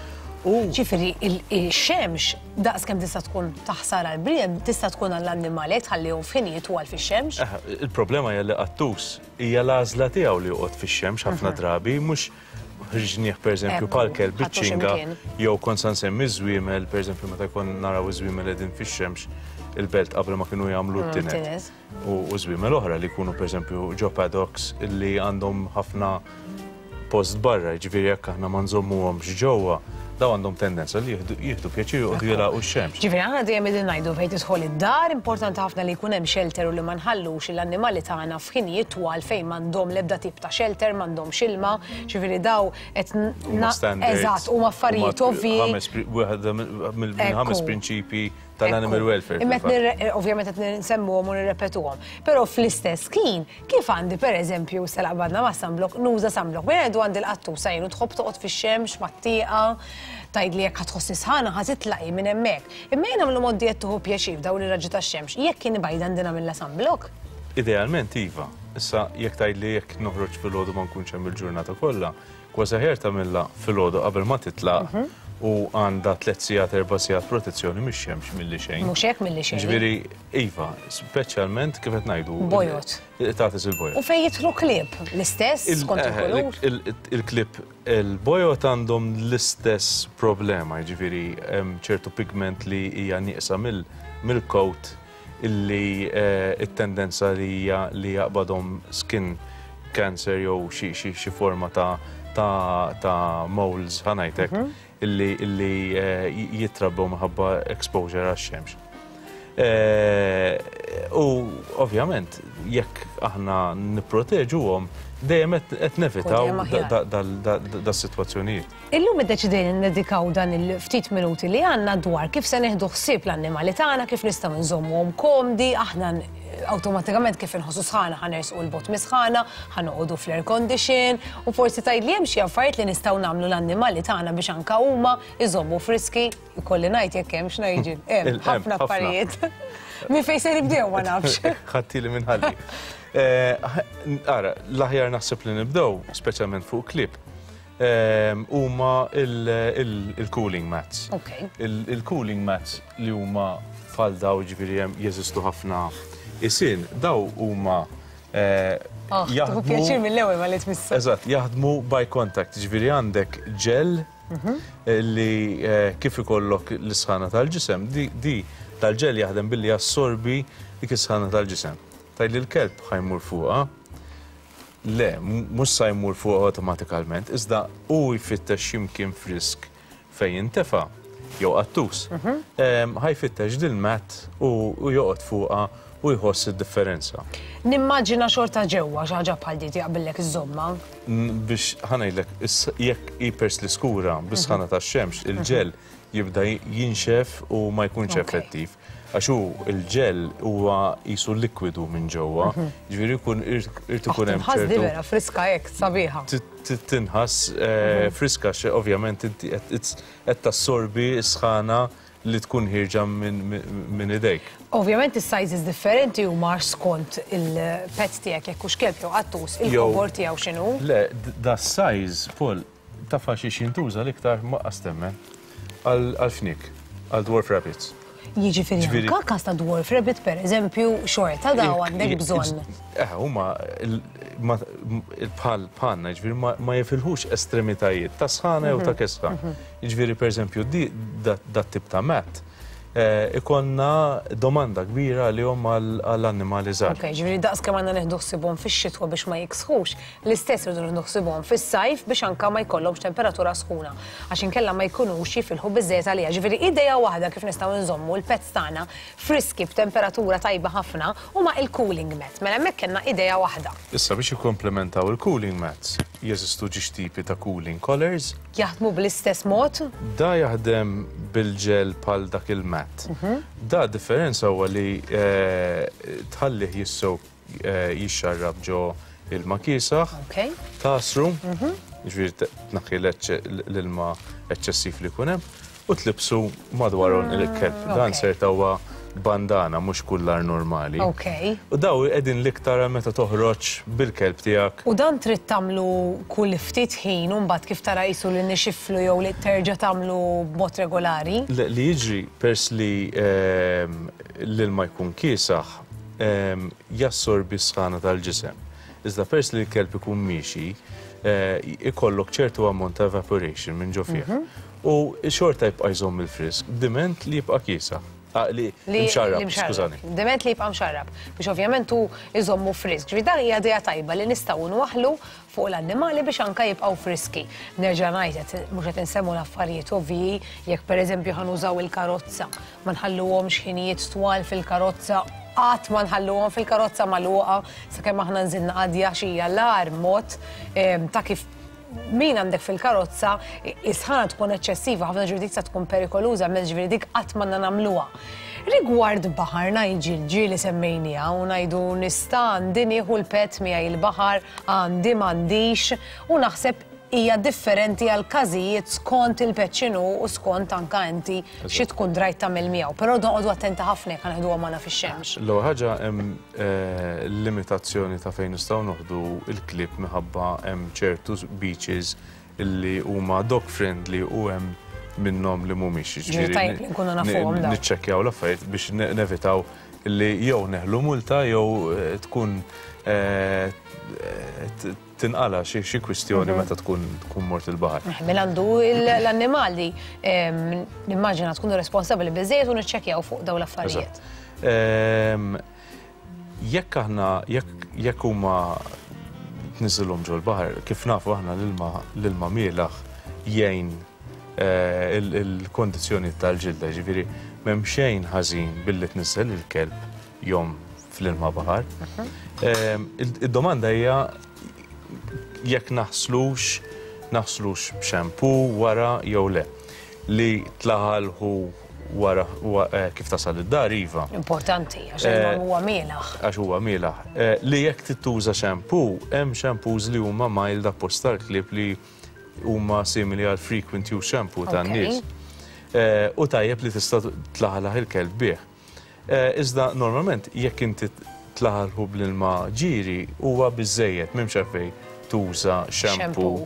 Ġifieri il-xemx daqskemm tista' tkun taħsar għall-bniedem tista' tkun għall-annimali jekk tħallihom f'ħin jitwal fix-xemx. Il-problema hija li qattus hija l-għażla tiegħu li joqgħod fix-xemx ħafna drabi mhux ħriġnieh pereżempju bħal-kelb biċ-ċinga jew kont se nsemmi żwiemel, pereżempju meta jkun naraw iż-żwiemel qegħdin fix-xemx il-belt qabel ma kienu jagħmlu t-tinet. U żwiemel oħra li jkunu pereżempju ġo paddocks illi għandhom ħafna post barra, ġifieri jekk aħna ma nżommuhomx ġewwa, daw għandhom tendenza li jieħdu pjaċir u jilgħu x-xemx. Ġifieri aħna dejjem qegħdin ngħidu fejn tidħol id-dar, importanti ħafna li jkun hemm shelter u li ma nħallux l-annimali tagħna f'ħin jitwal fejn m'għandhom l-ebda tip ta' shelter, m'għandhomx ilma, ġifieri daw qed eżatt huma affarijiet ovvji. Minn ħames prinċipji tal-animal welfare. Ovvjament qed nsemmuhom u nirrepetuhom. Però fl-istess kien kif għandi pereżempju se laqbadna ma' sunblock, nuża sunblock. Minn għandu għandi l-qattusa jien u tħobb toqgħod fix-xemx mat-tieqa, tgħidli jekk ħadħossi sħana ħa titlaqi minn hemmhekk. Imma jien nagħmlu moddi qed tieħu pjaċir f'dawn ir-raġġi tax-xemx, jekk kien ibgħid għandi nagħmilha sunblock? Idealment iva. Issa jekk tgħidli jekk noħroġ filgħodu ma nkunx hemm il-ġurnata kollha, kważi ħjar tagħmilha filgħodu qabel ma titlaq u għandha tliet sigħat erba' sigħat protezzjoni mix-xemx milli xejn. Mhux hekk milli xejn. Ġifieri iva, speċjalment kif qed ngħidu. Bojot. Tagħtis il-bojot. U fejn jidħlu klieb l-istess skont il-kulur? Il-klieb il-bojot għandhom l-istess problema, ġifieri hemm ċertu pigment li hija nieqsa mill-coat illi it-tendenza li jaqbadhom skin cancer jew xi forma ta' moles ħanajtek illi jitrabbew minħabba exposure għax-xemx. U ovvjament jekk aħna nipproteġuhom dejjem qed nevitaw das-sitwazzjonijiet. Illum iddeċidejna nnedikaw dan il-ftit minuti li għandna dwar kif se neħdu ħsieb l-annimali tagħna, kif nistgħu nżommuhom komdi, aħna awtomatikament kif inħossu sħana ħanersqu l-bot misħana, ħanoqogħdu fl-air condition u forsi tgħidli hemm xi affarijiet li nistgħu nagħmlu l-annimali tagħna biex anke huma jżommu friski, jkolli ngħid jekk hemm x'ngħidġi. Hemm ħafna affarijiet. Min fejn se nibdew ma nafx. Ħadtili minn ħalli. Ara, l-aħjar naħseb li nibdew, speċjalment fuq klip, huma il-cooling mats. Il-cooling mats li huma bħal daw ġifieri hemm jeżistu ħafna isin, daw huma jaħdmu pjaċir mill-ewwel ma li tmissa. Eżatt, jaħdmu by contact, ġifieri għandek ġel li kif ikollok l-isħana tal-ġisem, di tal-ġel jaħdem billi jassorbi dik is-sħana tal-ġisem. Tajli l-kelb ħajmur fuqha, le, mhux sa jmur fuqha awtomatikalment, iżda hu jfittex x'imkien frisk fejn jintefa' jew qattus. Ħajfittex dil-mat u joqgħod fuqha u jħoss id-differenza. Nimmaġina xorta ġewwa xi ħaġa bħal di taqbillek iż-żomma. Biex ħanajdlek, jekk jipers l-iskura bis-sħana tax-xemx, il-ġel jibda jinxef u ma jkunx effettiv. Għaxu il-ġel huwa qisu likwidu minn ġewwa, ġifieri jkun irid ikun hemm ċertu. Tinħass vera friska hekk sabiħa. Tinħass friska ovvjament inti qed tassorbi s-sħana li tkun ħirġa minn idejk. Ovvjament is-sizes differenti huma skont il-pet tiegħek jekk hux kelb jew qattus, il-kobor tiegħu x'inhu? Le, da size, Paul, taf għal xi jintuża l-iktar maqqas temmen għal-fnik, għal-dwarf rabbits. Jiġifieri anke każ ta' dwarf rabbit pereżempju xorta daw għandek bżonn. Eh, huma bħal bħalna jiġifieri ma jifilħux estremitajiet ta' sħana jew ta' kesħa. Jiġifieri pereżempju dat-tip ta' mat ikonna domanda kbira li hom għall-annimali żgħar. Ok, ġifieri daqs kemm għandna neħdu ħsibhom fix-xitwa biex ma jiksħux, l-istess irridu neħdu ħsibhom fis-sajf biex anke ma jkollhomx temperatura sħuna għax inkella ma jkunux jifilħu biżżejjed għaliha. Ġifieri idea waħda kif nistgħu nżommu l-pets tagħna friski b'temperatura tajba ħafna huma il-cooling mat. Mela hemmhekk kellna idea waħda. Issa biex jikkomplementaw il-cooling mats, jeżistu ġiex tipi ta' cooling collars. Jaħdmu bl-istess mod? Da jaħdem bil-ġel bħal dak il-mat. Da differenza huwa li tħallih jissew jixxarrab ġo il-makisaħ, tasru, ġifieri tnaħħi l-ilma eċċessiv li jkun hemm u tlibsu madwarhom il-kelb. Dan serta huwa bandana mhux kullar normali. U daw qegħdin l-iktar meta toħroġ bil-kelb tiegħek. U dan trid tagħmlu kull ftit ħin u mbagħad kif tara qisu li nixiflu jew li terġa' tagħmlu b'mod regolari? Li jiġri pers li l-ilma jkun kiesaħ jassorbi s-sħana tal-ġisem. Iżda pers li l-kelb ikun miexi ikollok ċertu ammont ta' evaporation minn ġo fih. U xorta jibqa' jżomm il-frisk, diment li jibqa' kiesaħ. Li mxarrab, skużani. Dement li jibqa' mxarrab, biex ovvjament hu iżommu frisk. Ġifieri dan hija idea tajba li nistgħu nwaħħlu fuq l-annimali biex anke jibqgħu friski. Nerġa' ngħid mhux qed insemmu l-affarijiet ovvji jekk pereżempju ħanużaw il-karozza, ma nħalluhomx ħinijiet twal fil-karozza, qatt ma nħalluhom fil-karozza magħluqa sakemm aħna nżilna qadja xi hija l-agħar mod ta' kif min għandek fil-karozza is-sħana tkun eċċessiva, ħafna ġifieri dik se tkun perikoluża, mezz ġifieri dik qatt ma nagħmluha. Rigward baħar ngħid ġieli semmejniha u ngħidu nista' għandi nieħu l-pet miegħi l-baħar għandi m'għandix u naħseb hija differenti għal każijiet skont il-pet x'inhu u skont anke inti xi tkun drajt tagħmel miegħu. Però noqogħdu attenti ħafna jekk ħanieħduha magħna fix-xemx. L-ewwel ħaġa hemm limitazzjoni ta' fejn nistgħu noħdu l-klieb minħabba hemm ċertu beaches illi huma dog friendly u hemm minnhom li mhumiex. Ġifieri nkunu nafuhom dawn. Niċċekkjaw l-affarijiet biex nevitaw illi jew neħlu multa jew tkun tinqala xi kwistjoni meta tkun mort il-baħar. Mela għandu l-annimali nimmaġina tkunu responsabbli biżżejjed u niċċekkjaw fuq dawn l-affarijiet. Jekk aħna, jekk huma tniżilhom ġol baħar, kif nafu aħna l-ilma mielaħ jgħin il-kondizzjoni tal-ġilda, ġifieri m'hemm xejn ħażin billi tniżel il-kelb jom fl-ilma baħar. Id-domanda hija jekk naħslux, naħslux b'xempu wara jew le. Li tlaħalħu wara kif tasal id-dar iva. Importanti, għax huwa mielaħ. Għax huwa mielaħ. Li jekk tittuża xempu, hemm xempus li huma mild apposta l-klieb li huma simili għal frequent use shampoo tan-nies. U tajjeb li tista' tlaħalħ il-kelb bih. Iżda normalment jekk inti tlaħalħu bl-ilma ġieri huwa biżżejjed m'hemmx għalfejn tuża xempu.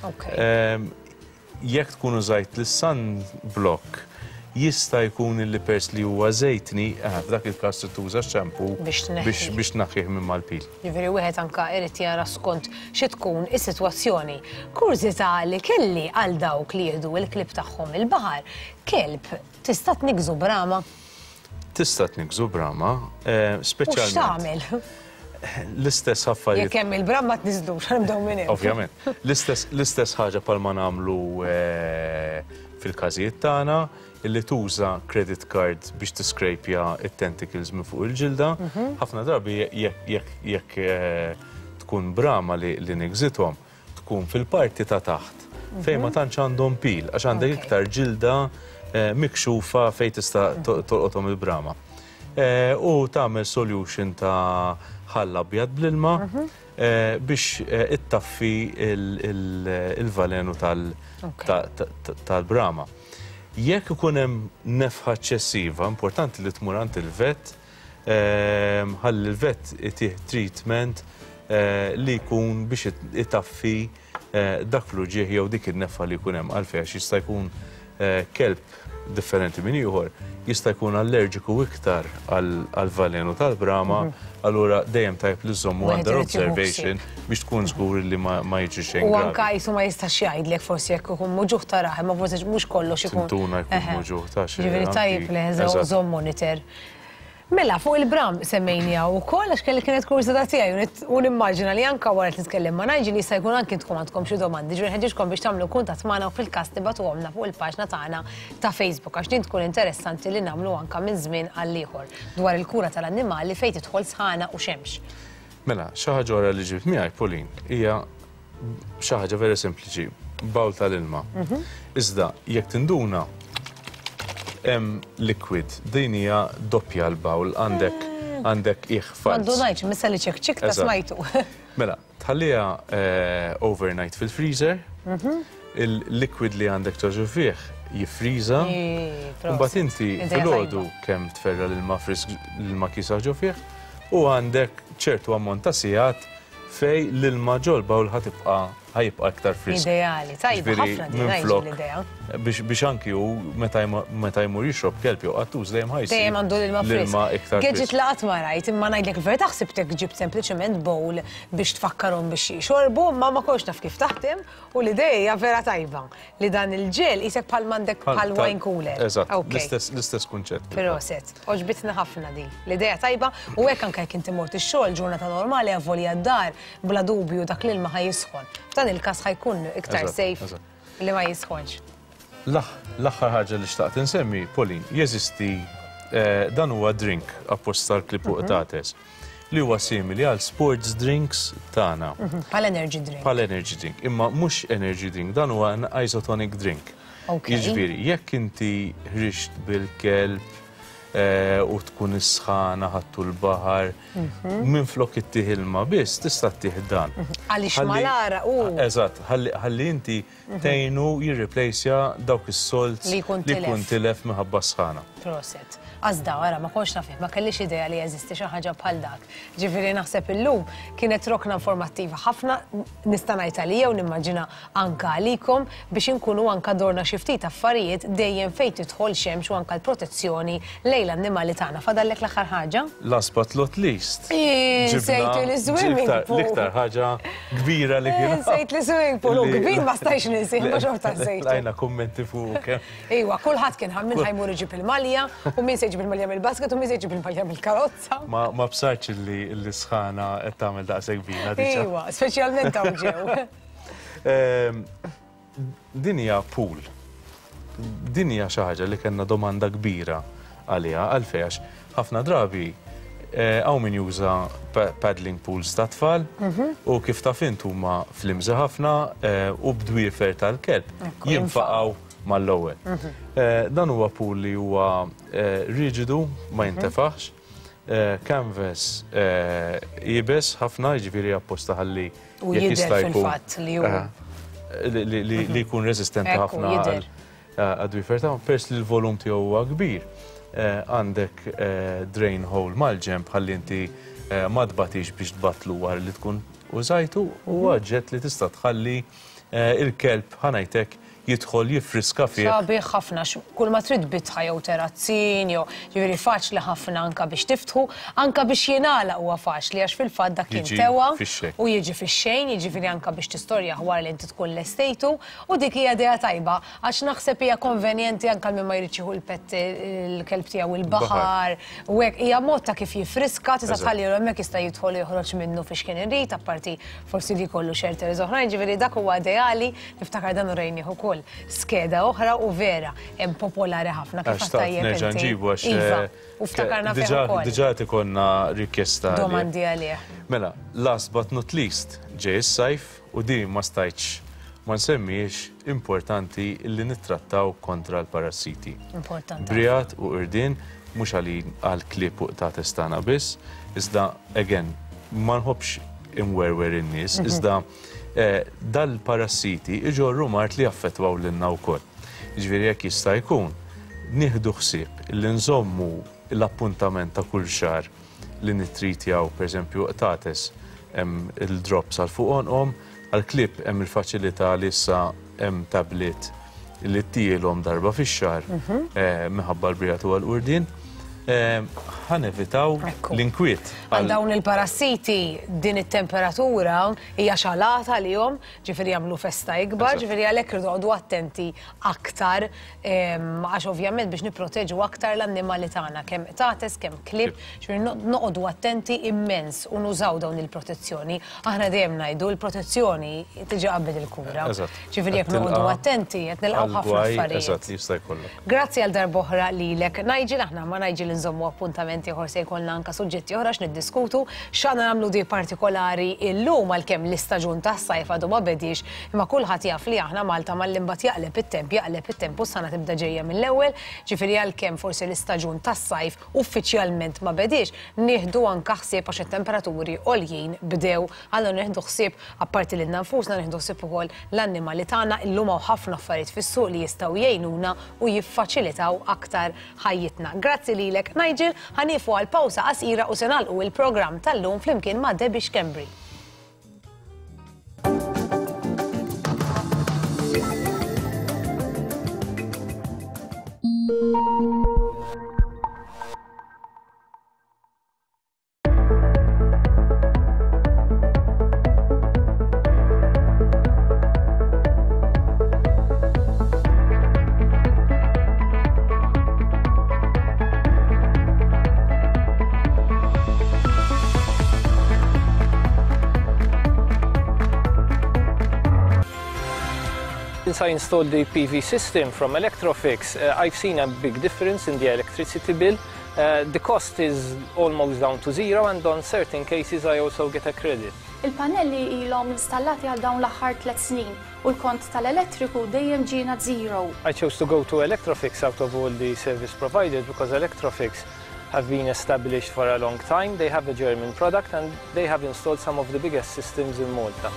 Jekk tkun użajt l-sunblock jista' jkun li pers li huwa żejtni, f'dak il-każ tuża xempu biex naħħih minn mal-pil. Ġifieri wieħed anke irid jara skont xi tkun is-sitwazzjoni. Kurżità li kelli għal dawk li jieħdu l-klieb tagħhom il-baħar, kelb tista' tniżu brama? Tista' tniżu brama, speċjalment. U x'tagħmel? L-istess affarijiet. Jekk hemm il-bram ma tniżdux, nibdew minn hemm. Ovvjament. L-istess ħaġa bħalma nagħmlu fil-każijiet tagħna illi tuża credit card biex tiskrejpja it-tentacles minn fuq il-ġilda. Ħafna drabi jekk tkun brama li nigżithom tkun fil-parti ta' taħt fejn ma tantx għandhom pil għax għandek iktar ġilda mikxufa fejn tista' tolqothom il-brama. U tagħmel solution ta' ħalla abjad bl-ilma biex ittaffi il-valenu tal-brama. Jekk ikun hemm nefħa eċċessiva, importanti li tmur għand il-vet, ħalli l-vet itih treatment li jkun biex itaffi dak fl-uġieħ jew dik in-nefħa li jkun hemm għalfejn għax jista' jkun kelb differenti minn ieħor, jista' jkun allerġiku iktar għall-valenu tal-brama, allura dejjem tajjeb li żommu under observation biex tkun żgur li ma jiġri xejn gravi. U anke qisu ma jistax jgħidlek forsi jekk ikun muġuħ ta' raħem, ma forsi mhux kollox ikun. Tintuna jkun muġuħ ta' xi. Ġifieri tajjeb li żomm monitor. Mela, fuq il-bram semmejnija wkoll għax kelli kienet kurżità tiegħi u nimmaġina li anke wara li nitkellem ma' Nigel li jista' jkun anke intkom għandkom xi domandi, ġifieri nħeġġixkom biex tagħmlu kuntatt magħna u fil-każ tibagħtuhomna fuq il-paġna tagħna ta' Facebook għax din tkun interessanti li nagħmlu anke minn żmien għal ieħor dwar il-kura tal-annimali fejn tidħol sħana u xemx. Mela, xi ħaġa wara li ġibt miegħi Pauline hija xi ħaġa veri sempliċi, bawl tal-ilma. Iżda jekk tinduna hemm liquid, din hija doppja l-bawl, għandek għandek ih fals. Għandu ngħid missa li ċek ta' smajtu. Mela, tħallija overnight fil-freezer, il-liquid li għandek toġu fih jiffriża, mbagħad inti filgħodu kemm tferra l-ilma frisk l-ilma kisa ġo fih u għandek ċertu ammont ta' sigħat fej l-ilma ġol-bawl ħatibqa' ħajibqa' iktar frisk. Ideali, tajba ħafna din l-idea. Biex anki hu meta jmur jixrob kelb jew qattuż dejjem ħajsi. Dejjem għandu l-ilma frisk. Geġġit laqat ma rajt, imma ngħidlek il-verità ħsibtek ġibt sempliċement bowl biex tfakkarhom biex jixorbu, ma ma kontx naf kif taħdem u l-idea vera tajba li dan il-ġel isek bħal m'għandek bħal wine cooler. Eżatt, l-istess kunċett. Proset, oġbitna ħafna di. L-idea tajba u hekk anke jekk inti mort ix-xogħol ġurnata normali avvolja d-dar bla dubju dak l-ilma ħajjisħon. F'dan il-każ ħajkun iktar safe li ma jisħonx. L-aħħar ħaġa li xtaqt insemmi, Pauline, jeżisti dan huwa drink apposta tal-klib fuq tates li huwa simili għal sports drinks tagħna. Bħal energy drink. Bħal energy drink, imma mhux energy drink, dan huwa an isotonic drink. Jiġifieri, jekk inti ħrixt bil-kelb u tkun isħana ħattu l-baħar, minn flok ittieħ ilma biss tista' ttieħ dan. Għaliex malara u. Eżatt, ħalli inti tgħinu jirreplacja dawk is-solts li jkun tilef minħabba sħana. Proset. Għazda, għara, ma konx nafih, ma kellix idea li jeżisti xi ħaġa bħal dak. Ġifieri naħseb illum kienet rokna informattiva ħafna nista' ngħid għalija u nimmaġina anke għalikom biex inkunu anke dorna xi ftit affarijiet dejjem fejn tidħol xemx u anke l-protezzjoni lejn l-annimali tagħna. Fadallek l-aħħar ħaġa? Last but not least. Sejt l-swimming pool. L-iktar ħaġa kbira li kien. Sejt l-swimming pool u kbir ma stajx nisih ma xorta sejt. Lajna kummenti fuq. Iwa, kulħadd kien ħammin ħajmur iġib il-malja u min se jġib il-malja mill-basket u miż jġib il-malja mill-karozza. Ma bsarċ li sħana qed tagħmel daqshekk kbira diġà. Iwa, speċjalment hawn ġew. Din hija pool. Din hija xi ħaġa li kellna domanda kbira għaliha għalfejn għax ħafna drabi hawn min juża paddling pools ta' tfal u kif taf int huma flimża ħafna u bdwiefer tal-kelb jinfaqgħu mal-ewwel. Dan huwa pool li huwa riġidu ma jintefaħx, canvas jibes ħafna jiġifieri apposta ħalli jekk jista' jkun li jkun resistenti ħafna għad-dwifer ta' pers li l-volum tiegħu huwa kbir. Għandek drain hole mal-ġemp ħalli inti ma tbatix biex tbatlu wara li tkun użajtu u għadġet li tista' tħalli il-kelb ħanajtek jidħol jiffriska fih. Sabiħ ħafna, kull ma trid bitħa jew terazzin, jew ġifieri faċli ħafna anke biex tiftħu, anke biex jingħalaq huwa faċli għax fil-fatt dak jintewa u jiġi fix-xejn, jiġifieri anke biex tistorja wara li inti tkun lestejtu u dik hija idea tajba għax naħseb hija konvenjenti anke min ma jrid jieħu l-pett il-kelb tiegħu il-baħar u hekk hija mod ta' kif jiffriska tista' tħalli hemmhekk jista' jidħol joħroġ minnu fiex kien irid apparti forsi li jkollu shelters oħrajn, ġifieri dak huwa ideali niftakar dan u rejnieh ukoll. Skeda oħra u vera, hemm popolari ħafna kif tajjeb nerġa' nġibu għax u ftakarna fejn ukoll. Diġà tikonna rikjesta. Domandi għalih. Mela, last but not least, ġej is-sajf u din ma stajtx ma nsemmiex importanti li nittrattaw kontra l-parassiti. Importanti. Brijat u irdien mhux għalin għall-klieb u ta' testana biss, iżda again ma nħobbx imwerwer in-nies, iżda dal-parassiti iġorru mart li jaffettwaw lilna wkoll. Jiġifieri jekk jista' jkun nieħdu ħsieb li nżommu l-appuntament ta' kull xahar li nittritjaw pereżempju qtates hemm il-drops għal fuqhom, għall-klieb hemm il-faċilità li issa hemm tablet li ttielhom darba fix-xahar minħabba l-brijat u għall-qurdien. ħanevitaw l-inkwiet. Għal dawn il-parassiti din it-temperatura hija xalata għalihom, ġifieri jagħmlu festa ikbar, ġifieri għalhekk irdu noqogħdu attenti aktar għax ovvjament biex nipproteġu aktar l-annimali tagħna kemm qtates, kemm klieb, ġifieri noqogħdu attenti immens u nużaw dawn il-protezzjoni. Aħna dejjem ngħidu l-protezzjoni tiġi qabel il-kura. Ġifieri jekk noqogħdu attenti qed nilqgħu ħafna affarijiet. Grazzi għal darba oħra lilek. Nigel aħna ma Nigel nżommu appuntamenti oħra se jkollna anke suġġetti oħra x'niddiskutu x'għandna nagħmlu di partikolari illum għalkemm l-istaġun tas-sajf għadu ma bedix, imma kulħadd jaf li aħna Malta mal-imbagħad jaqleb it-temp jaqleb it-temp u s-sena tibda ġejja mill-ewwel, ġifieri għalkemm forsi l-istaġun tas-sajf uffiċjalment ma bedix, nieħdu anke ħsieb għax it-temperaturi għoljin bdew, allura nieħdu ħsieb apparti lilna nfusna nieħdu ħsieb ukoll l-annimali tagħna illum hawn ħafna affarijiet fis-suq li jistgħu jgħinuna u jiffaċilitaw aktar ħajjitna. Grazzi lilek Nigel, ħanifu għal pawsa qasira u se nagħlqu il-programm tal-lum flimkien ma' Debbie Xkembri. Since I installed the P V system from Electrofix, uh, I've seen a big difference in the electricity bill. Uh, the cost is almost down to zero, and on certain cases I also get a credit. Il-pannelli ilhom installati għal dawn l-aħħar tliet snin u l-kont tal-elettriku dejjem ġiena zero. I chose to go to Electrofix out of all the service provided because Electrofix have been established for a long time. They have a German product and they have installed some of the biggest systems in Malta.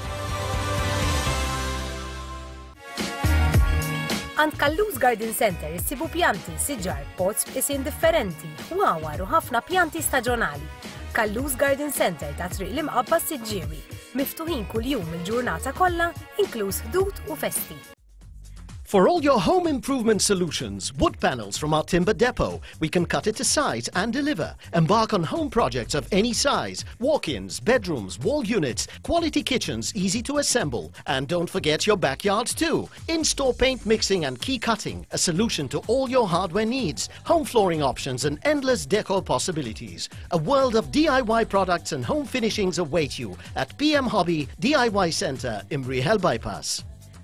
Għand Kallus Garden Center issibu pjanti, siġar, pots b'isin differenti, wawar u ħafna pjanti staġjonali. Kallus Garden Center ta' triq l-imqabba Siġġiewi, miftuħin kuljum il-ġurnata kollha, inkluż ħdud u festi. For all your home improvement solutions, wood panels from our timber depot, we can cut it to size and deliver. Embark on home projects of any size, walk-ins, bedrooms, wall units, quality kitchens, easy to assemble. And don't forget your backyards too. In-store paint mixing and key cutting, a solution to all your hardware needs. Home flooring options and endless decor possibilities. A world of D I Y products and home finishings await you at P M Hobby D I Y Centre, Imri Hell Bypass.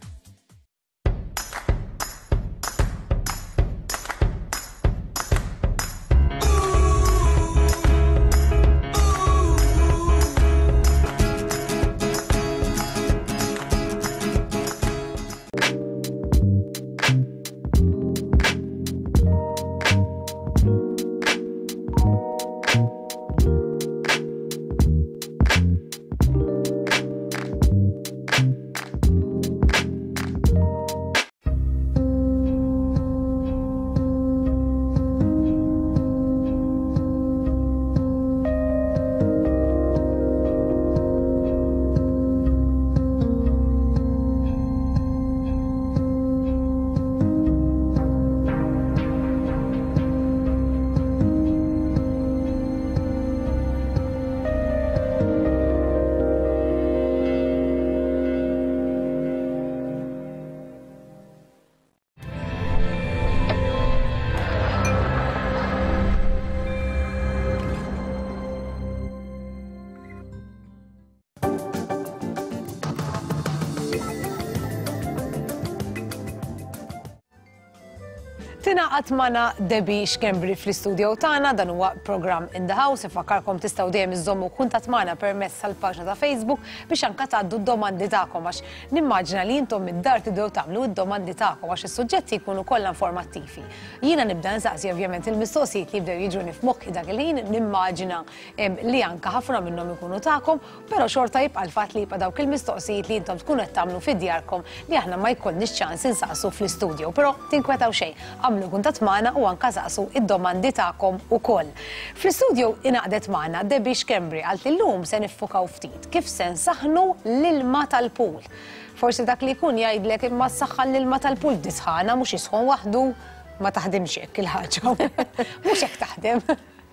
Tinaqat mana Debbie Schembri fl-istudio tagħna, dan huwa programm In the House, ifakkarkom tistgħu dejjem iżommu kuntatt magħna permezz tal-paġna ta' Facebook biex anke tgħaddu d-domandi tagħkom għax nimmaġina li intom mid-dar tibdew tagħmlu d-domandi tagħkom għax is-suġġetti jkunu kollha informattivi. Jiena nibda nsaqsi ovvjament il-mistoqsijiet li jibdew jiġuni f'moħħi dak il-ħin nimmaġina li anke ħafna minnhom ikunu tagħkom, però xorta jibqa' l-fatt li jibqa' dawk il-mistoqsijiet li intom tkunu qed tagħmlu fid-djarkom li aħna ma jkollniex ċans insaqsu fl-istudio, però tinkwetaw xejn. Għamlu kuntatt magħna u anke saqsu id-domandi tagħkom ukoll. Fl-istudio inaqdet magħna Debbie Schembri għalt illum se niffokaw ftit kif se nsaħħnu l-ilma tal-pool. Forsi dak li jkun jgħidlek imma ssaħħan l-ilma tal-pool disħana mhux jisħon waħdu ma taħdimx hekk il-ħaġa. Mhux hekk taħdem.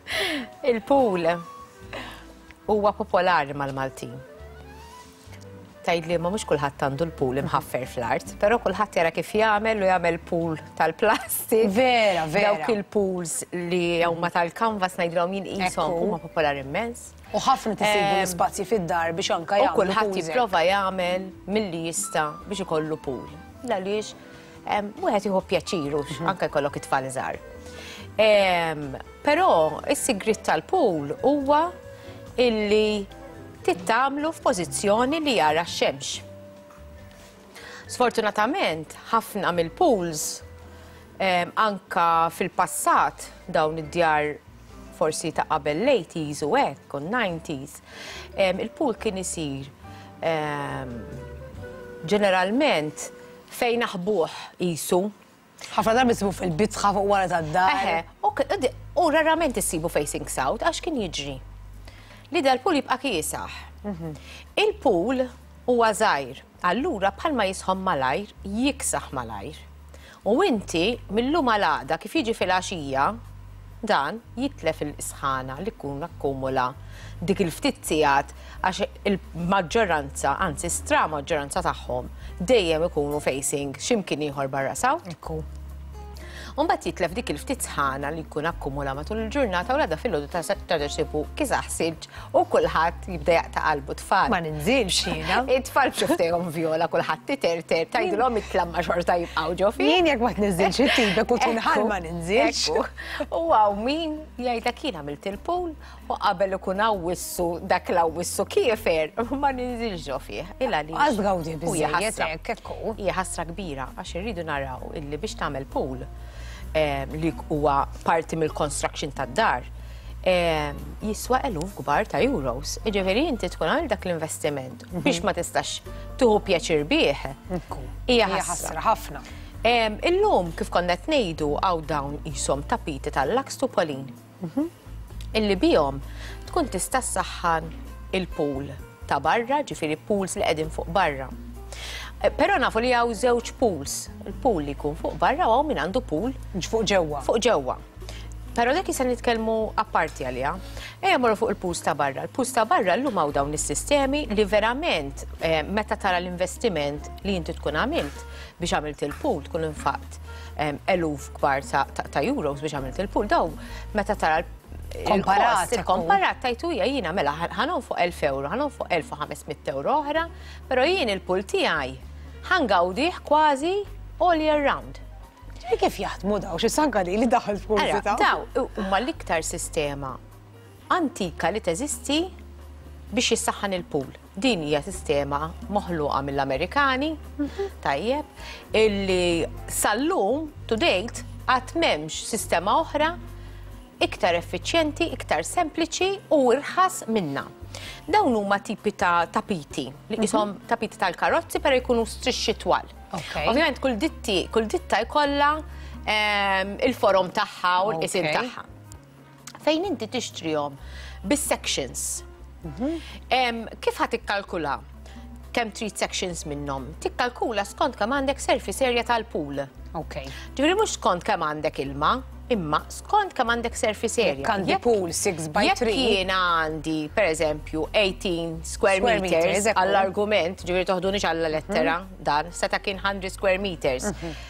Il-pool huwa popolari mal-Maltin. Tgħidli ma mhux kulħadd għandu l-pool imħaffer fl-art, però kulħadd jara kif jagħmel u jagħmel pool tal-plastik. Vera, vera. Dawk il-pools li huma tal-kanvas ngħidilhom jien qishom huma popolari immens. U ħafna tisibu l-ispazji fid-dar biex anke jagħmlu. U kulħadd jipprova jagħmel milli jista' biex ikollu pool. Għaliex wieħed jieħu pjaċiru anke jkollok it-tfal żgħar. Però is-sigritt tal-pool huwa illi tittamlu f'pożizzjoni li jara x-xemx. Sfortunatament, ħafna mill-pools anka fil-passat dawn id-djar forsi ta' qabel l-eighties u hekk u nineties, il-pool kien isir ġeneralment fejn aħbuh qisu. Ħafna darba isibu fil-bitħa fuq wara tad-dar. U rarament issibu facing south għax kien jiġri li dal-pool jibqa' kiesaħ. Il-pool huwa żgħir, allura bħalma jisħon malajr, jiksaħ malajr. U inti millum għal-għada kif jiġi fil-għaxija, dan jitlef il-isħana li tkun akkumula dik il-ftit sigħat għax il-maġġoranza, anzi stra maġġoranza tagħhom dejjem ikunu facing x'imkien ieħor barra saw. Mbagħad jitlef dik il-ftit sħana li jkun akkumula matul il-ġurnata u għada fil-ħodu ta' ġesibu kisaħ silġ u kulħadd jibda jaqta' qalbu tfal. Ma ninżilx jiena. It-tfal b'xiftejhom vjola kulħadd titerter tgħidilhom it-tlamma xorta jibqgħu ġo fih. Jien jekk ma tniżilx it-tibek u tinħal ma ninżilx. U hawn min jgħidlek jien għamilt il-pool u qabel ikun awwissu dak l-awwissu kiefer ma ninżilx ġo fih. Illa li. Għaż gawdi biżżejjed hekk ekku. Hija ħasra kbira għax irridu naraw illi biex tagħmel pool li huwa parti mill-construction tad-dar, jiswa eluf kbar ta' euros. Iġifieri inti tkun għamil dak l-investiment biex ma tistax tuħu pjaċir bih. Hija ħasra ħafna. Illum kif konna qed ngħidu għaw dawn qishom tapiti tal-laks tupolin. Illi bihom tkun tista' ssaħħan il-pool ta' barra, ġifieri pools li qegħdin fuq barra. Però nafu li għaw żewġ pools. Il-pool li jkun fuq barra u min għandu pool. Fuq ġewwa. Fuq ġewwa. Pero dak jisa nitkellmu apparti għalija. Ejja morru fuq il-pools ta' barra. Il-pools ta' barra l-lum għaw dawn is-sistemi li verament meta tara l-investiment li jinti tkun għamilt biex għamilt il-pool, tkun infaqt eluf kbar ta' euros biex għamilt il-pool. Daw meta tara Komparat, il-komparat tajtu hija jiena mela ħanon fuq elf euro, ħanon fuq elf u ħamesmija euro oħra, pero jien il-pool tiegħi ħangawdih kważi all year round. Kif jaħdmu daw, xi sankari li daħal f'kurzita? Daw huma l-iktar sistema antika li teżisti biex jissaħħan il-pool. Din hija sistema moħluqa mill-Amerikani, tajjeb, illi sal-lum to date għad m'hemmx sistema oħra iktar effiċjenti, iktar sempliċi u irħas minna. Dawn huma tipi ta' tapiti, li jisom tapiti tal-karozzi però jkunu strixxi twal. Ovvjament kull ditti, kull ditta jkollha il-forum tagħha u l-isim tagħha. Fejn inti tixtrihom bis-sections. Kif ħad tikkalkula kemm trid sections minnhom? Tikkalkula skont kemm għandek surface area tal-pool. Ġifieri mhux skont kemm għandek ilma, imma skont kemm għandek surface area. Għandi pool six by three. Jekk jiena għandi, pereżempju, eighteen square meters għall-argument, ġifieri toħduni għalla lettera dan, seta kien one hundred square meters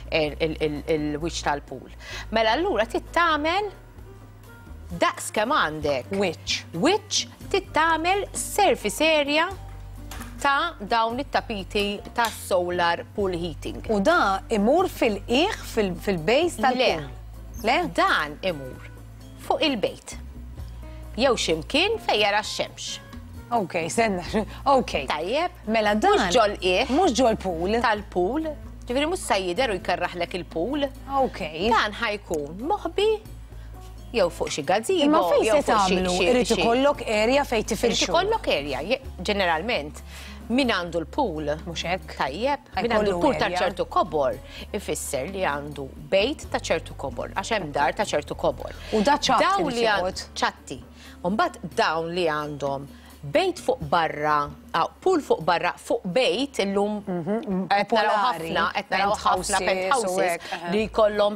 il-wiċċ tal-pool. Mela allura tittamel daqs kemm għandek. Which? Which tittamel surface area ta' dawn it-tapiti ta' solar pool heating. U da imur fil-qiegħ fil-base tal-pool? Le, dan imur fuq il-bejt. Jew ximkien fejn jara x-xemx. Ok, senna, ok. Tajjeb, mela dan. Mhux ġol qiegħ. Mhux ġol pool. Tal-pool. Ġifieri mhux se jidher u jkerraħlek il-pool. Ok. Dan ħajkun moħbi jew fuq xi gazebo. Imma fejn se tagħmlu? Irid ikollok area fejn tifirxu. Irid ikollok area, ġeneralment. Min għandu l-pool, mhux hekk, tajjeb, min għandu l-pool ta' ċertu kobor, ifisser li għandu bejt ta' ċertu kobor, għax hemm dar ta' ċertu kobor. U da ċatti dawn li ċatti. Mbagħad dawn li għandhom bejt fuq barra, pool fuq barra, fuq bejt illum qed naraw ħafna, qed naraw ħafna penthouses li jkollhom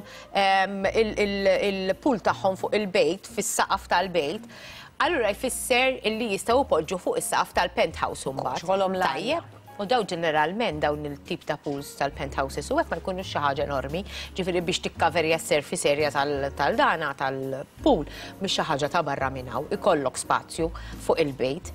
il-pool tagħhom fuq il-bejt, fis-saqaf tal-bejt. Allura jfisser illi jistgħu poġġu fuq is-saqaf tal-penthouse mbagħad. Xogħolhom tajjeb. U daw ġeneralment dawn il-tip ta' pools tal-penthouses u hekk ma jkunux xi ħaġa enormi, ġifieri biex tikkaverja s-surface area tal-dana tal-pool mhix xi ħaġa ta' barra minn hawn, ikollok spazju fuq il-bejt.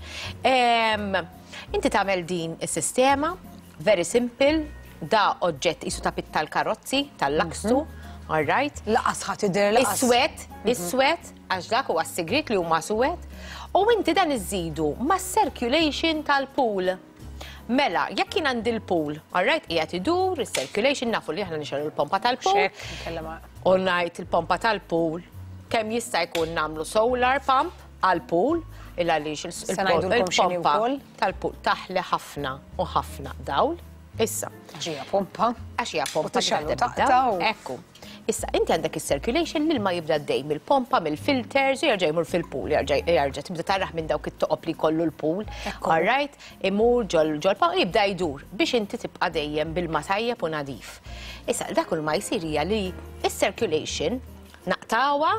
Inti tagħmel din is-sistema, very simple, da oġġett isu tapit tal-karozzi, tal-lakstu, all right? Laqas ħadd idher laqas. Is-swet, is-swet, għax dak huwa s-sigrit li huma swet, u inti dan iżidu mas-circulation tal-pool. Mela, jekk jien għandi l-pool, all right, qiegħed idur, is-circulation nafu li aħna nixħelu l-pompa tal-pool. U ngħid il-pompa tal-pool, kemm jista' jkun nagħmlu solar pump għall-pool, il għaliex il-pompa tal-pool taħli ħafna u ħafna dawl. Issa. Għax hija pompa. Għax hija pompa. Tixxellu taqtaw. Ekku. Issa, inti għandek is-circulation li l-ma jibda d-dej mill-pompa, mill-filters, jerġa' jmur fil-pool, jerġa' tibda tarraħ minn dawk it-toqob li kollu l-pool. All right? Imur ġol ġol jibda jdur biex inti tibqa' dejjem bil-ma tajjeb u nadif. Issa, dak kull ma jsir hija li is-circulation naqtawa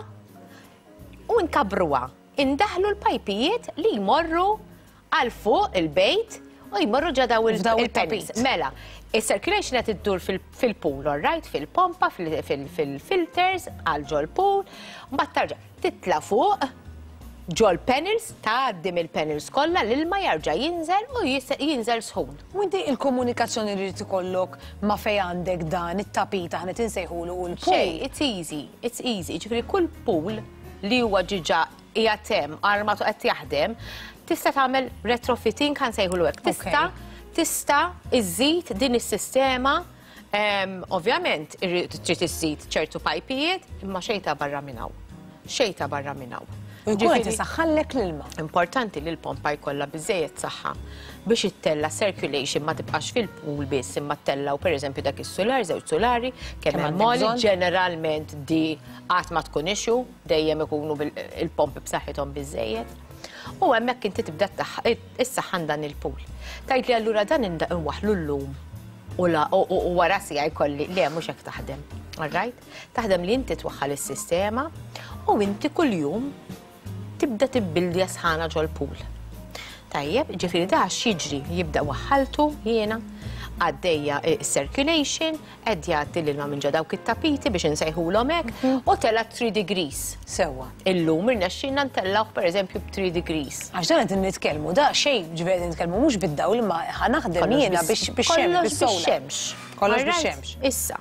u nkabruha. Indaħlu l-pajpijiet li jmorru għal fuq il-bejt u jmorru ġadaw il-penis. Mela, il-circulation qed iddur fil-pool, all right, fil-pompa, fil-filters, għal ġol pool, mbagħad tarġa' titla' fuq ġol panels, tgħaddim il-panels kollha l-ilma jarġa' jinżel u jinżel sħun. U inti il-komunikazzjoni li trid ikollok ma' fejn għandek dan it-tapita ħanet insejħulu u l-pool. Xej, it's easy, it's easy. Ġifieri kull pool li huwa ġiġa qiegħed hemm armatu qed jaħdem, tista' tagħmel retrofitting kan sejħulu hekk. Tista' tista' iżid din is-sistema, ovvjament trid iżid ċertu pajpijiet, imma xejn ta' barra minn hawn. Xejn ta' barra minn hawn. U jkun isaħħallek l-ilma. Importanti li l-pompa jkollha biżejjed saħħa biex ittella circulation ma tibqax fil-pool biss imma ttellaw pereżempju dak is-solari, żewġ solari, kemm hemm moli ġeneralment di qatt ma tkun ixu, dejjem ikunu il-pompi b'saħħithom biżejjed. U hemmhekk inti tibda issaħħan dan il-pool. Tajt li allura dan inwaħħlu llum U wara sija jkolli, le mhux hekk taħdem. All right? Taħdem li inti twaħħal is-sistema u inti kuljum tibda tibbildi sħana ġol-pool. Tajjeb, ġifieri da jiġri jibda waħħaltu jiena għaddejja circulation, qed jgħaddi l-ilma minn ġo dawk it-tapiti biex insejħulhom hekk u tella three degrees. Sewwa. Illum irnexxinna ntellawh pereżempju b'3 degrees. Għax dan qed nitkellmu da xejn ġifieri nitkellmu mhux bid-dawl imma ħanaħdem jiena biex bix-xemx bis-xemx. Kollox bix-xemx. Issa.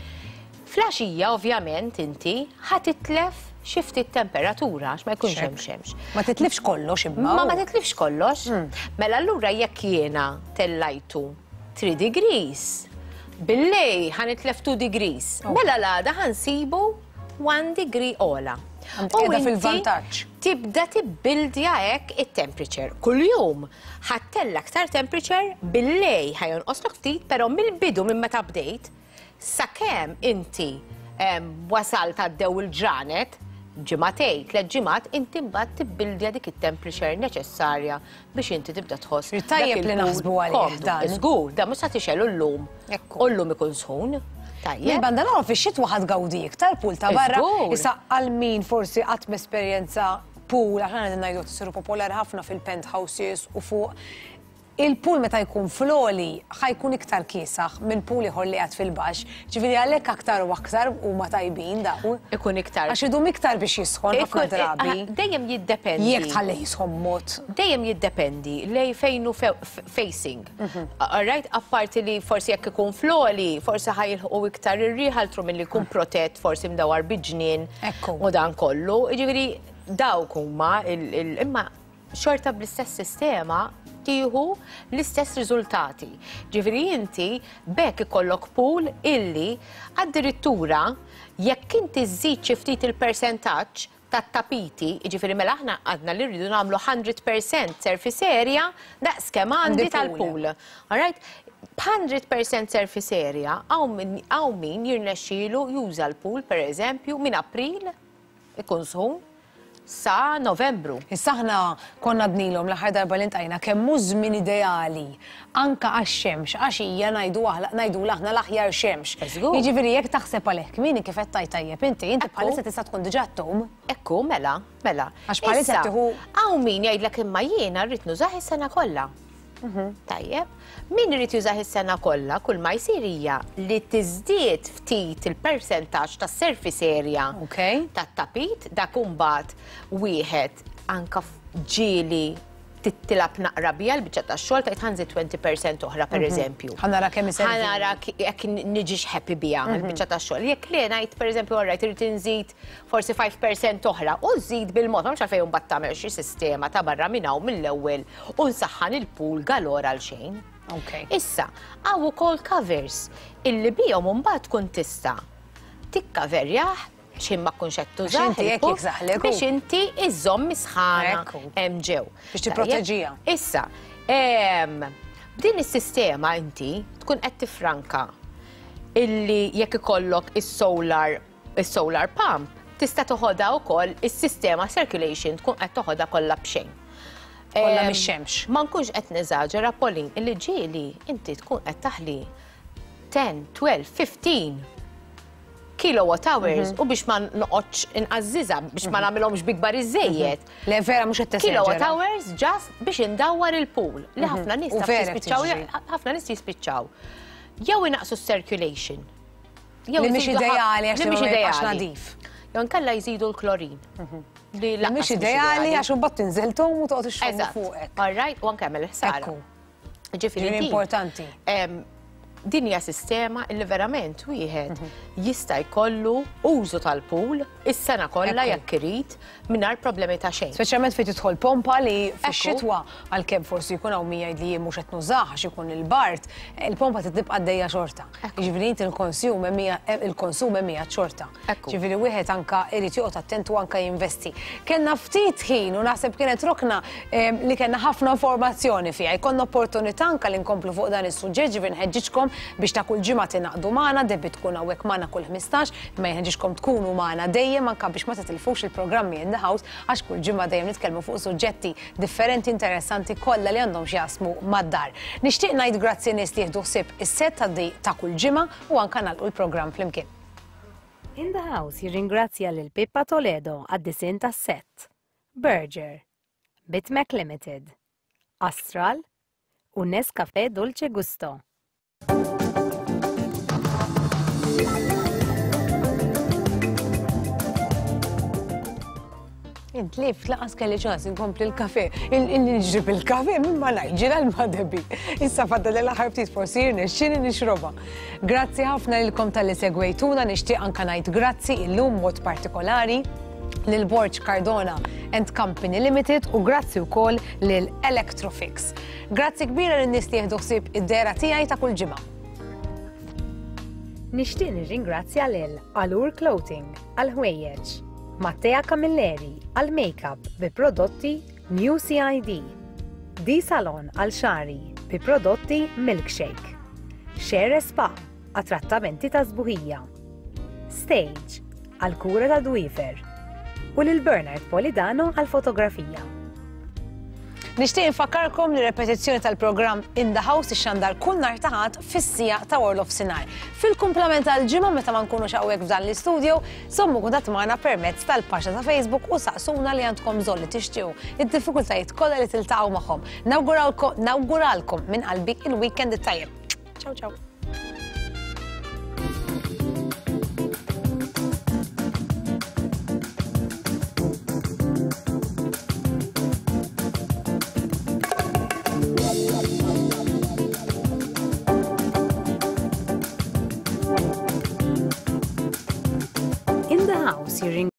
Flaxija ovvjament inti ħatitlef xi ftit temperatura għax ma jkunx hemm xemx. Ma titlifx kollox imma. Ma ma titlifx kollox. Mela allura jekk jiena tellajtu three degrees, billej ħanitlef two degrees. Mela l-għada ħansibu one degree ola. Qiegħda fil-vantaġġ. Tibda tibbildja hekk it-temperature. Kuljum ħattella aktar temperature billej ħajonqoslok ftit, però mill-bidu minn meta bdejt sakemm inti wasalt għaddew il-ġranet, ġimatej, tliet ġimat, inti mbagħad tibbildja dik it-temperature neċessarja biex inti tibda tħoss. Tajjeb li naħsbu għalih dan. Żgur, da mhux se tixelu llum. U llum ikun sħun. Tajjeb. Banda nagħmlu fix-xitwa ħadd gawdi iktar pool ta' barra. Issa għal min forsi qatt esperjenza pool, għax għandna ngħidu tisiru popolari ħafna fil-penthouses u fuq. Il-pool meta jkun floli ħajkun iktar kiesaħ minn pool ieħor li qed fil-baxx. Ġifieri għalhekk aktar u aktar huma tajbin daw. Ikun iktar. Għax idhom iktar biex jisħon ħafna drabi. Dejjem jiddependi. Jekk tħallih jisħon mod. Dejjem jiddependi lej fejn hu facing. Alright, apparti li forsi jekk ikun floli, forsi ħajilħu iktar ir-riħ altru milli jkun protett forsi mdawar biġnien u dan kollu. Ġifieri dawk huma imma xorta bl-istess sistema tieħu l-istess riżultati. Ġifieri inti bekk ikollok pool illi addirittura jekk inti żżid xi ftit il-persentaġġ tat-tapiti, jiġifieri mela aħna għadna li rridu nagħmlu one hundred percent surface area daqs kemm għandi tal-pool. All right? one hundred percent surface area hawn min jirnexxielu juża l-pool pereżempju minn April ikun sħun sa Novembru. Issa aħna konna dnilhom l-aħħar darba li ntajna kemm mhu żmien ideali anke għax-xemx għax hija ngħidu ngħidu aħna l-aħjar xemx. Jiġifieri jekk taħseb għalhekk min kif qed tajt tajjeb inti inti bħalissa tista' tkun diġà tum. Ekku mela, mela. Għax bħalissa tieħu hawn min jgħidlek imma jiena rrid nużah is-sena kollha. Tajjeb, min irid jużah is-sena kollha kull ma jsir hija li tiżdied ftit il-persentaġġ tas-surface area tat-tapit dak imbagħad wieħed anke ġieli tittilab naqra biha l-biċċa tax-xogħol tgħid ħanżid twenty percent oħra pereżempju. Ħanara kemm iservi. Ħanara jekk niġix happy biha l-biċċa tax-xogħol. Jekk li ngħid pereżempju all right irid inżid forsi five percent oħra u żid bil-mod ma nafx għalfejn mbagħad tagħmel xi sistema ta' barra minn hawn mill-ewwel u nsaħħan il-pool galora għal xejn. Issa, hawn ukoll covers illi bihom imbagħad tkun tista' tikkaverjah xin ma kunx qed tużah biex inti iżomm misħana hemm ġew. Biex tipproteġija. Issa, din is-sistema inti tkun qed tifranka illi jekk ikollok is-solar is-solar pump tista' toħodha wkoll is-sistema circulation tkun qed toħodha kollha b'xejn. Kollha mix-xemx. Ma nkunx qed neżaġera Pauline illi ġieli inti tkun qed taħli ten, twelve, fifteen kilowatt hours u biex ma noqgħodx inqażżiżha biex ma nagħmilhomx bikbar iżejjed. Le vera mhux qed teseġġera. Kilowatt hours just biex indawwar il-pool. Li ħafna nies jispiċċaw ħafna nies jispiċċaw. Jew inaqsu s-circulation. Li mhix ideali għax mhix nadif. Jew inkella jżidu l-klorin. Li mhix ideali għax imbagħad tinżilthom u toqgħod ixxomm fuqek. All right, u anke għamel ħsara. Ġifieri importanti. Din hija sistema li verament wieħed jista' jkollu użu tal-pool is-sena kollha jekk irid mingħajr problemi ta' xejn. Speċjalment fejn tidħol pompa li fix-xitwa għalkemm forsi jkun hawn min jgħid li mhux qed nużaha għax ikun il-bart, il-pompa tibqa' għaddejja xorta. Jiġifieri inti il-konsum il-konsum hemm hija xorta. Ġifieri wieħed anke irid joqgħod attent u anke jinvesti. Kellna ftit ħin u naħseb kienet rokna li kellna ħafna informazzjoni fiha. Jkollna opportunità anke li nkomplu fuq dan is-suġġett ġifieri nħeġġiġkom biex ta' kull ġimgħa tingħaqdu magħna, debbi tkun hawnhekk magħna kull ħmistax, imma jeħġixkom tkunu magħna dejjem anke biex ma titilfux il-programmi in the house għax kull ġimgħa dejjem nitkellmu fuq suġġetti differenti interessanti kollha li għandhom x'jaqsmu mad-dar. Nixtieq ngħid grazzi nies li jieħdu ħsieb is-set ta' kull ġimgħa u anke nagħlqu l-programm flimkien. In the House jirringrazzja lil Pippa Toledo għad-disin tas-set, Berger, Bitmac Limited, Astral u Nescafe Dolce Gusto. Int lif laqas kelli ċans inkompli l-kafe. Il-nġib il-kafe minn ma najġina l-madebi. Issa fadda l-aħħar ftit forsi jirnexxini nixroba. Grazzi ħafna lilkom tal-li segwejtuna, nixtieq anke ngħid grazzi illum mod partikolari lil Borg Cardona and Company Limited u grazzi wkoll lil Electrofix. Grazzi kbira lin-nies li jieħdu ħsieb id-dera tiegħi ta' kull ġimgħa. Nixtieq nirringrazzja lil Allure Clothing għal ħwejjeġ, Mattea Camilleri għal make-up bi prodotti New C I D, D-Salon għal xari bi prodotti Milkshake, Share Spa għal trattamenti ta' żbuħija, Stage għal kura ta' dwifer u lil Bernard Polidano għal fotografija. Nixtieq infakkarkom li repetizzjoni tal-programm In the House ix-xandar kull nhar ta' ħadd fis-sija ta' Orlof Sinar. Fil-kumplament tal-ġimgħa meta ma nkunux hawnhekk f'dan l-istudju, sommu kuntatt magħna permezz tal-paġna ta' Facebook u saqsuna li għandkom bżonn li tixtiequ id-diffikultajiet kollha li tiltaqgħu magħhom. Nawguralkom minn qalbi il-weekend it-tajjeb. Ciao ciao. In the House, you're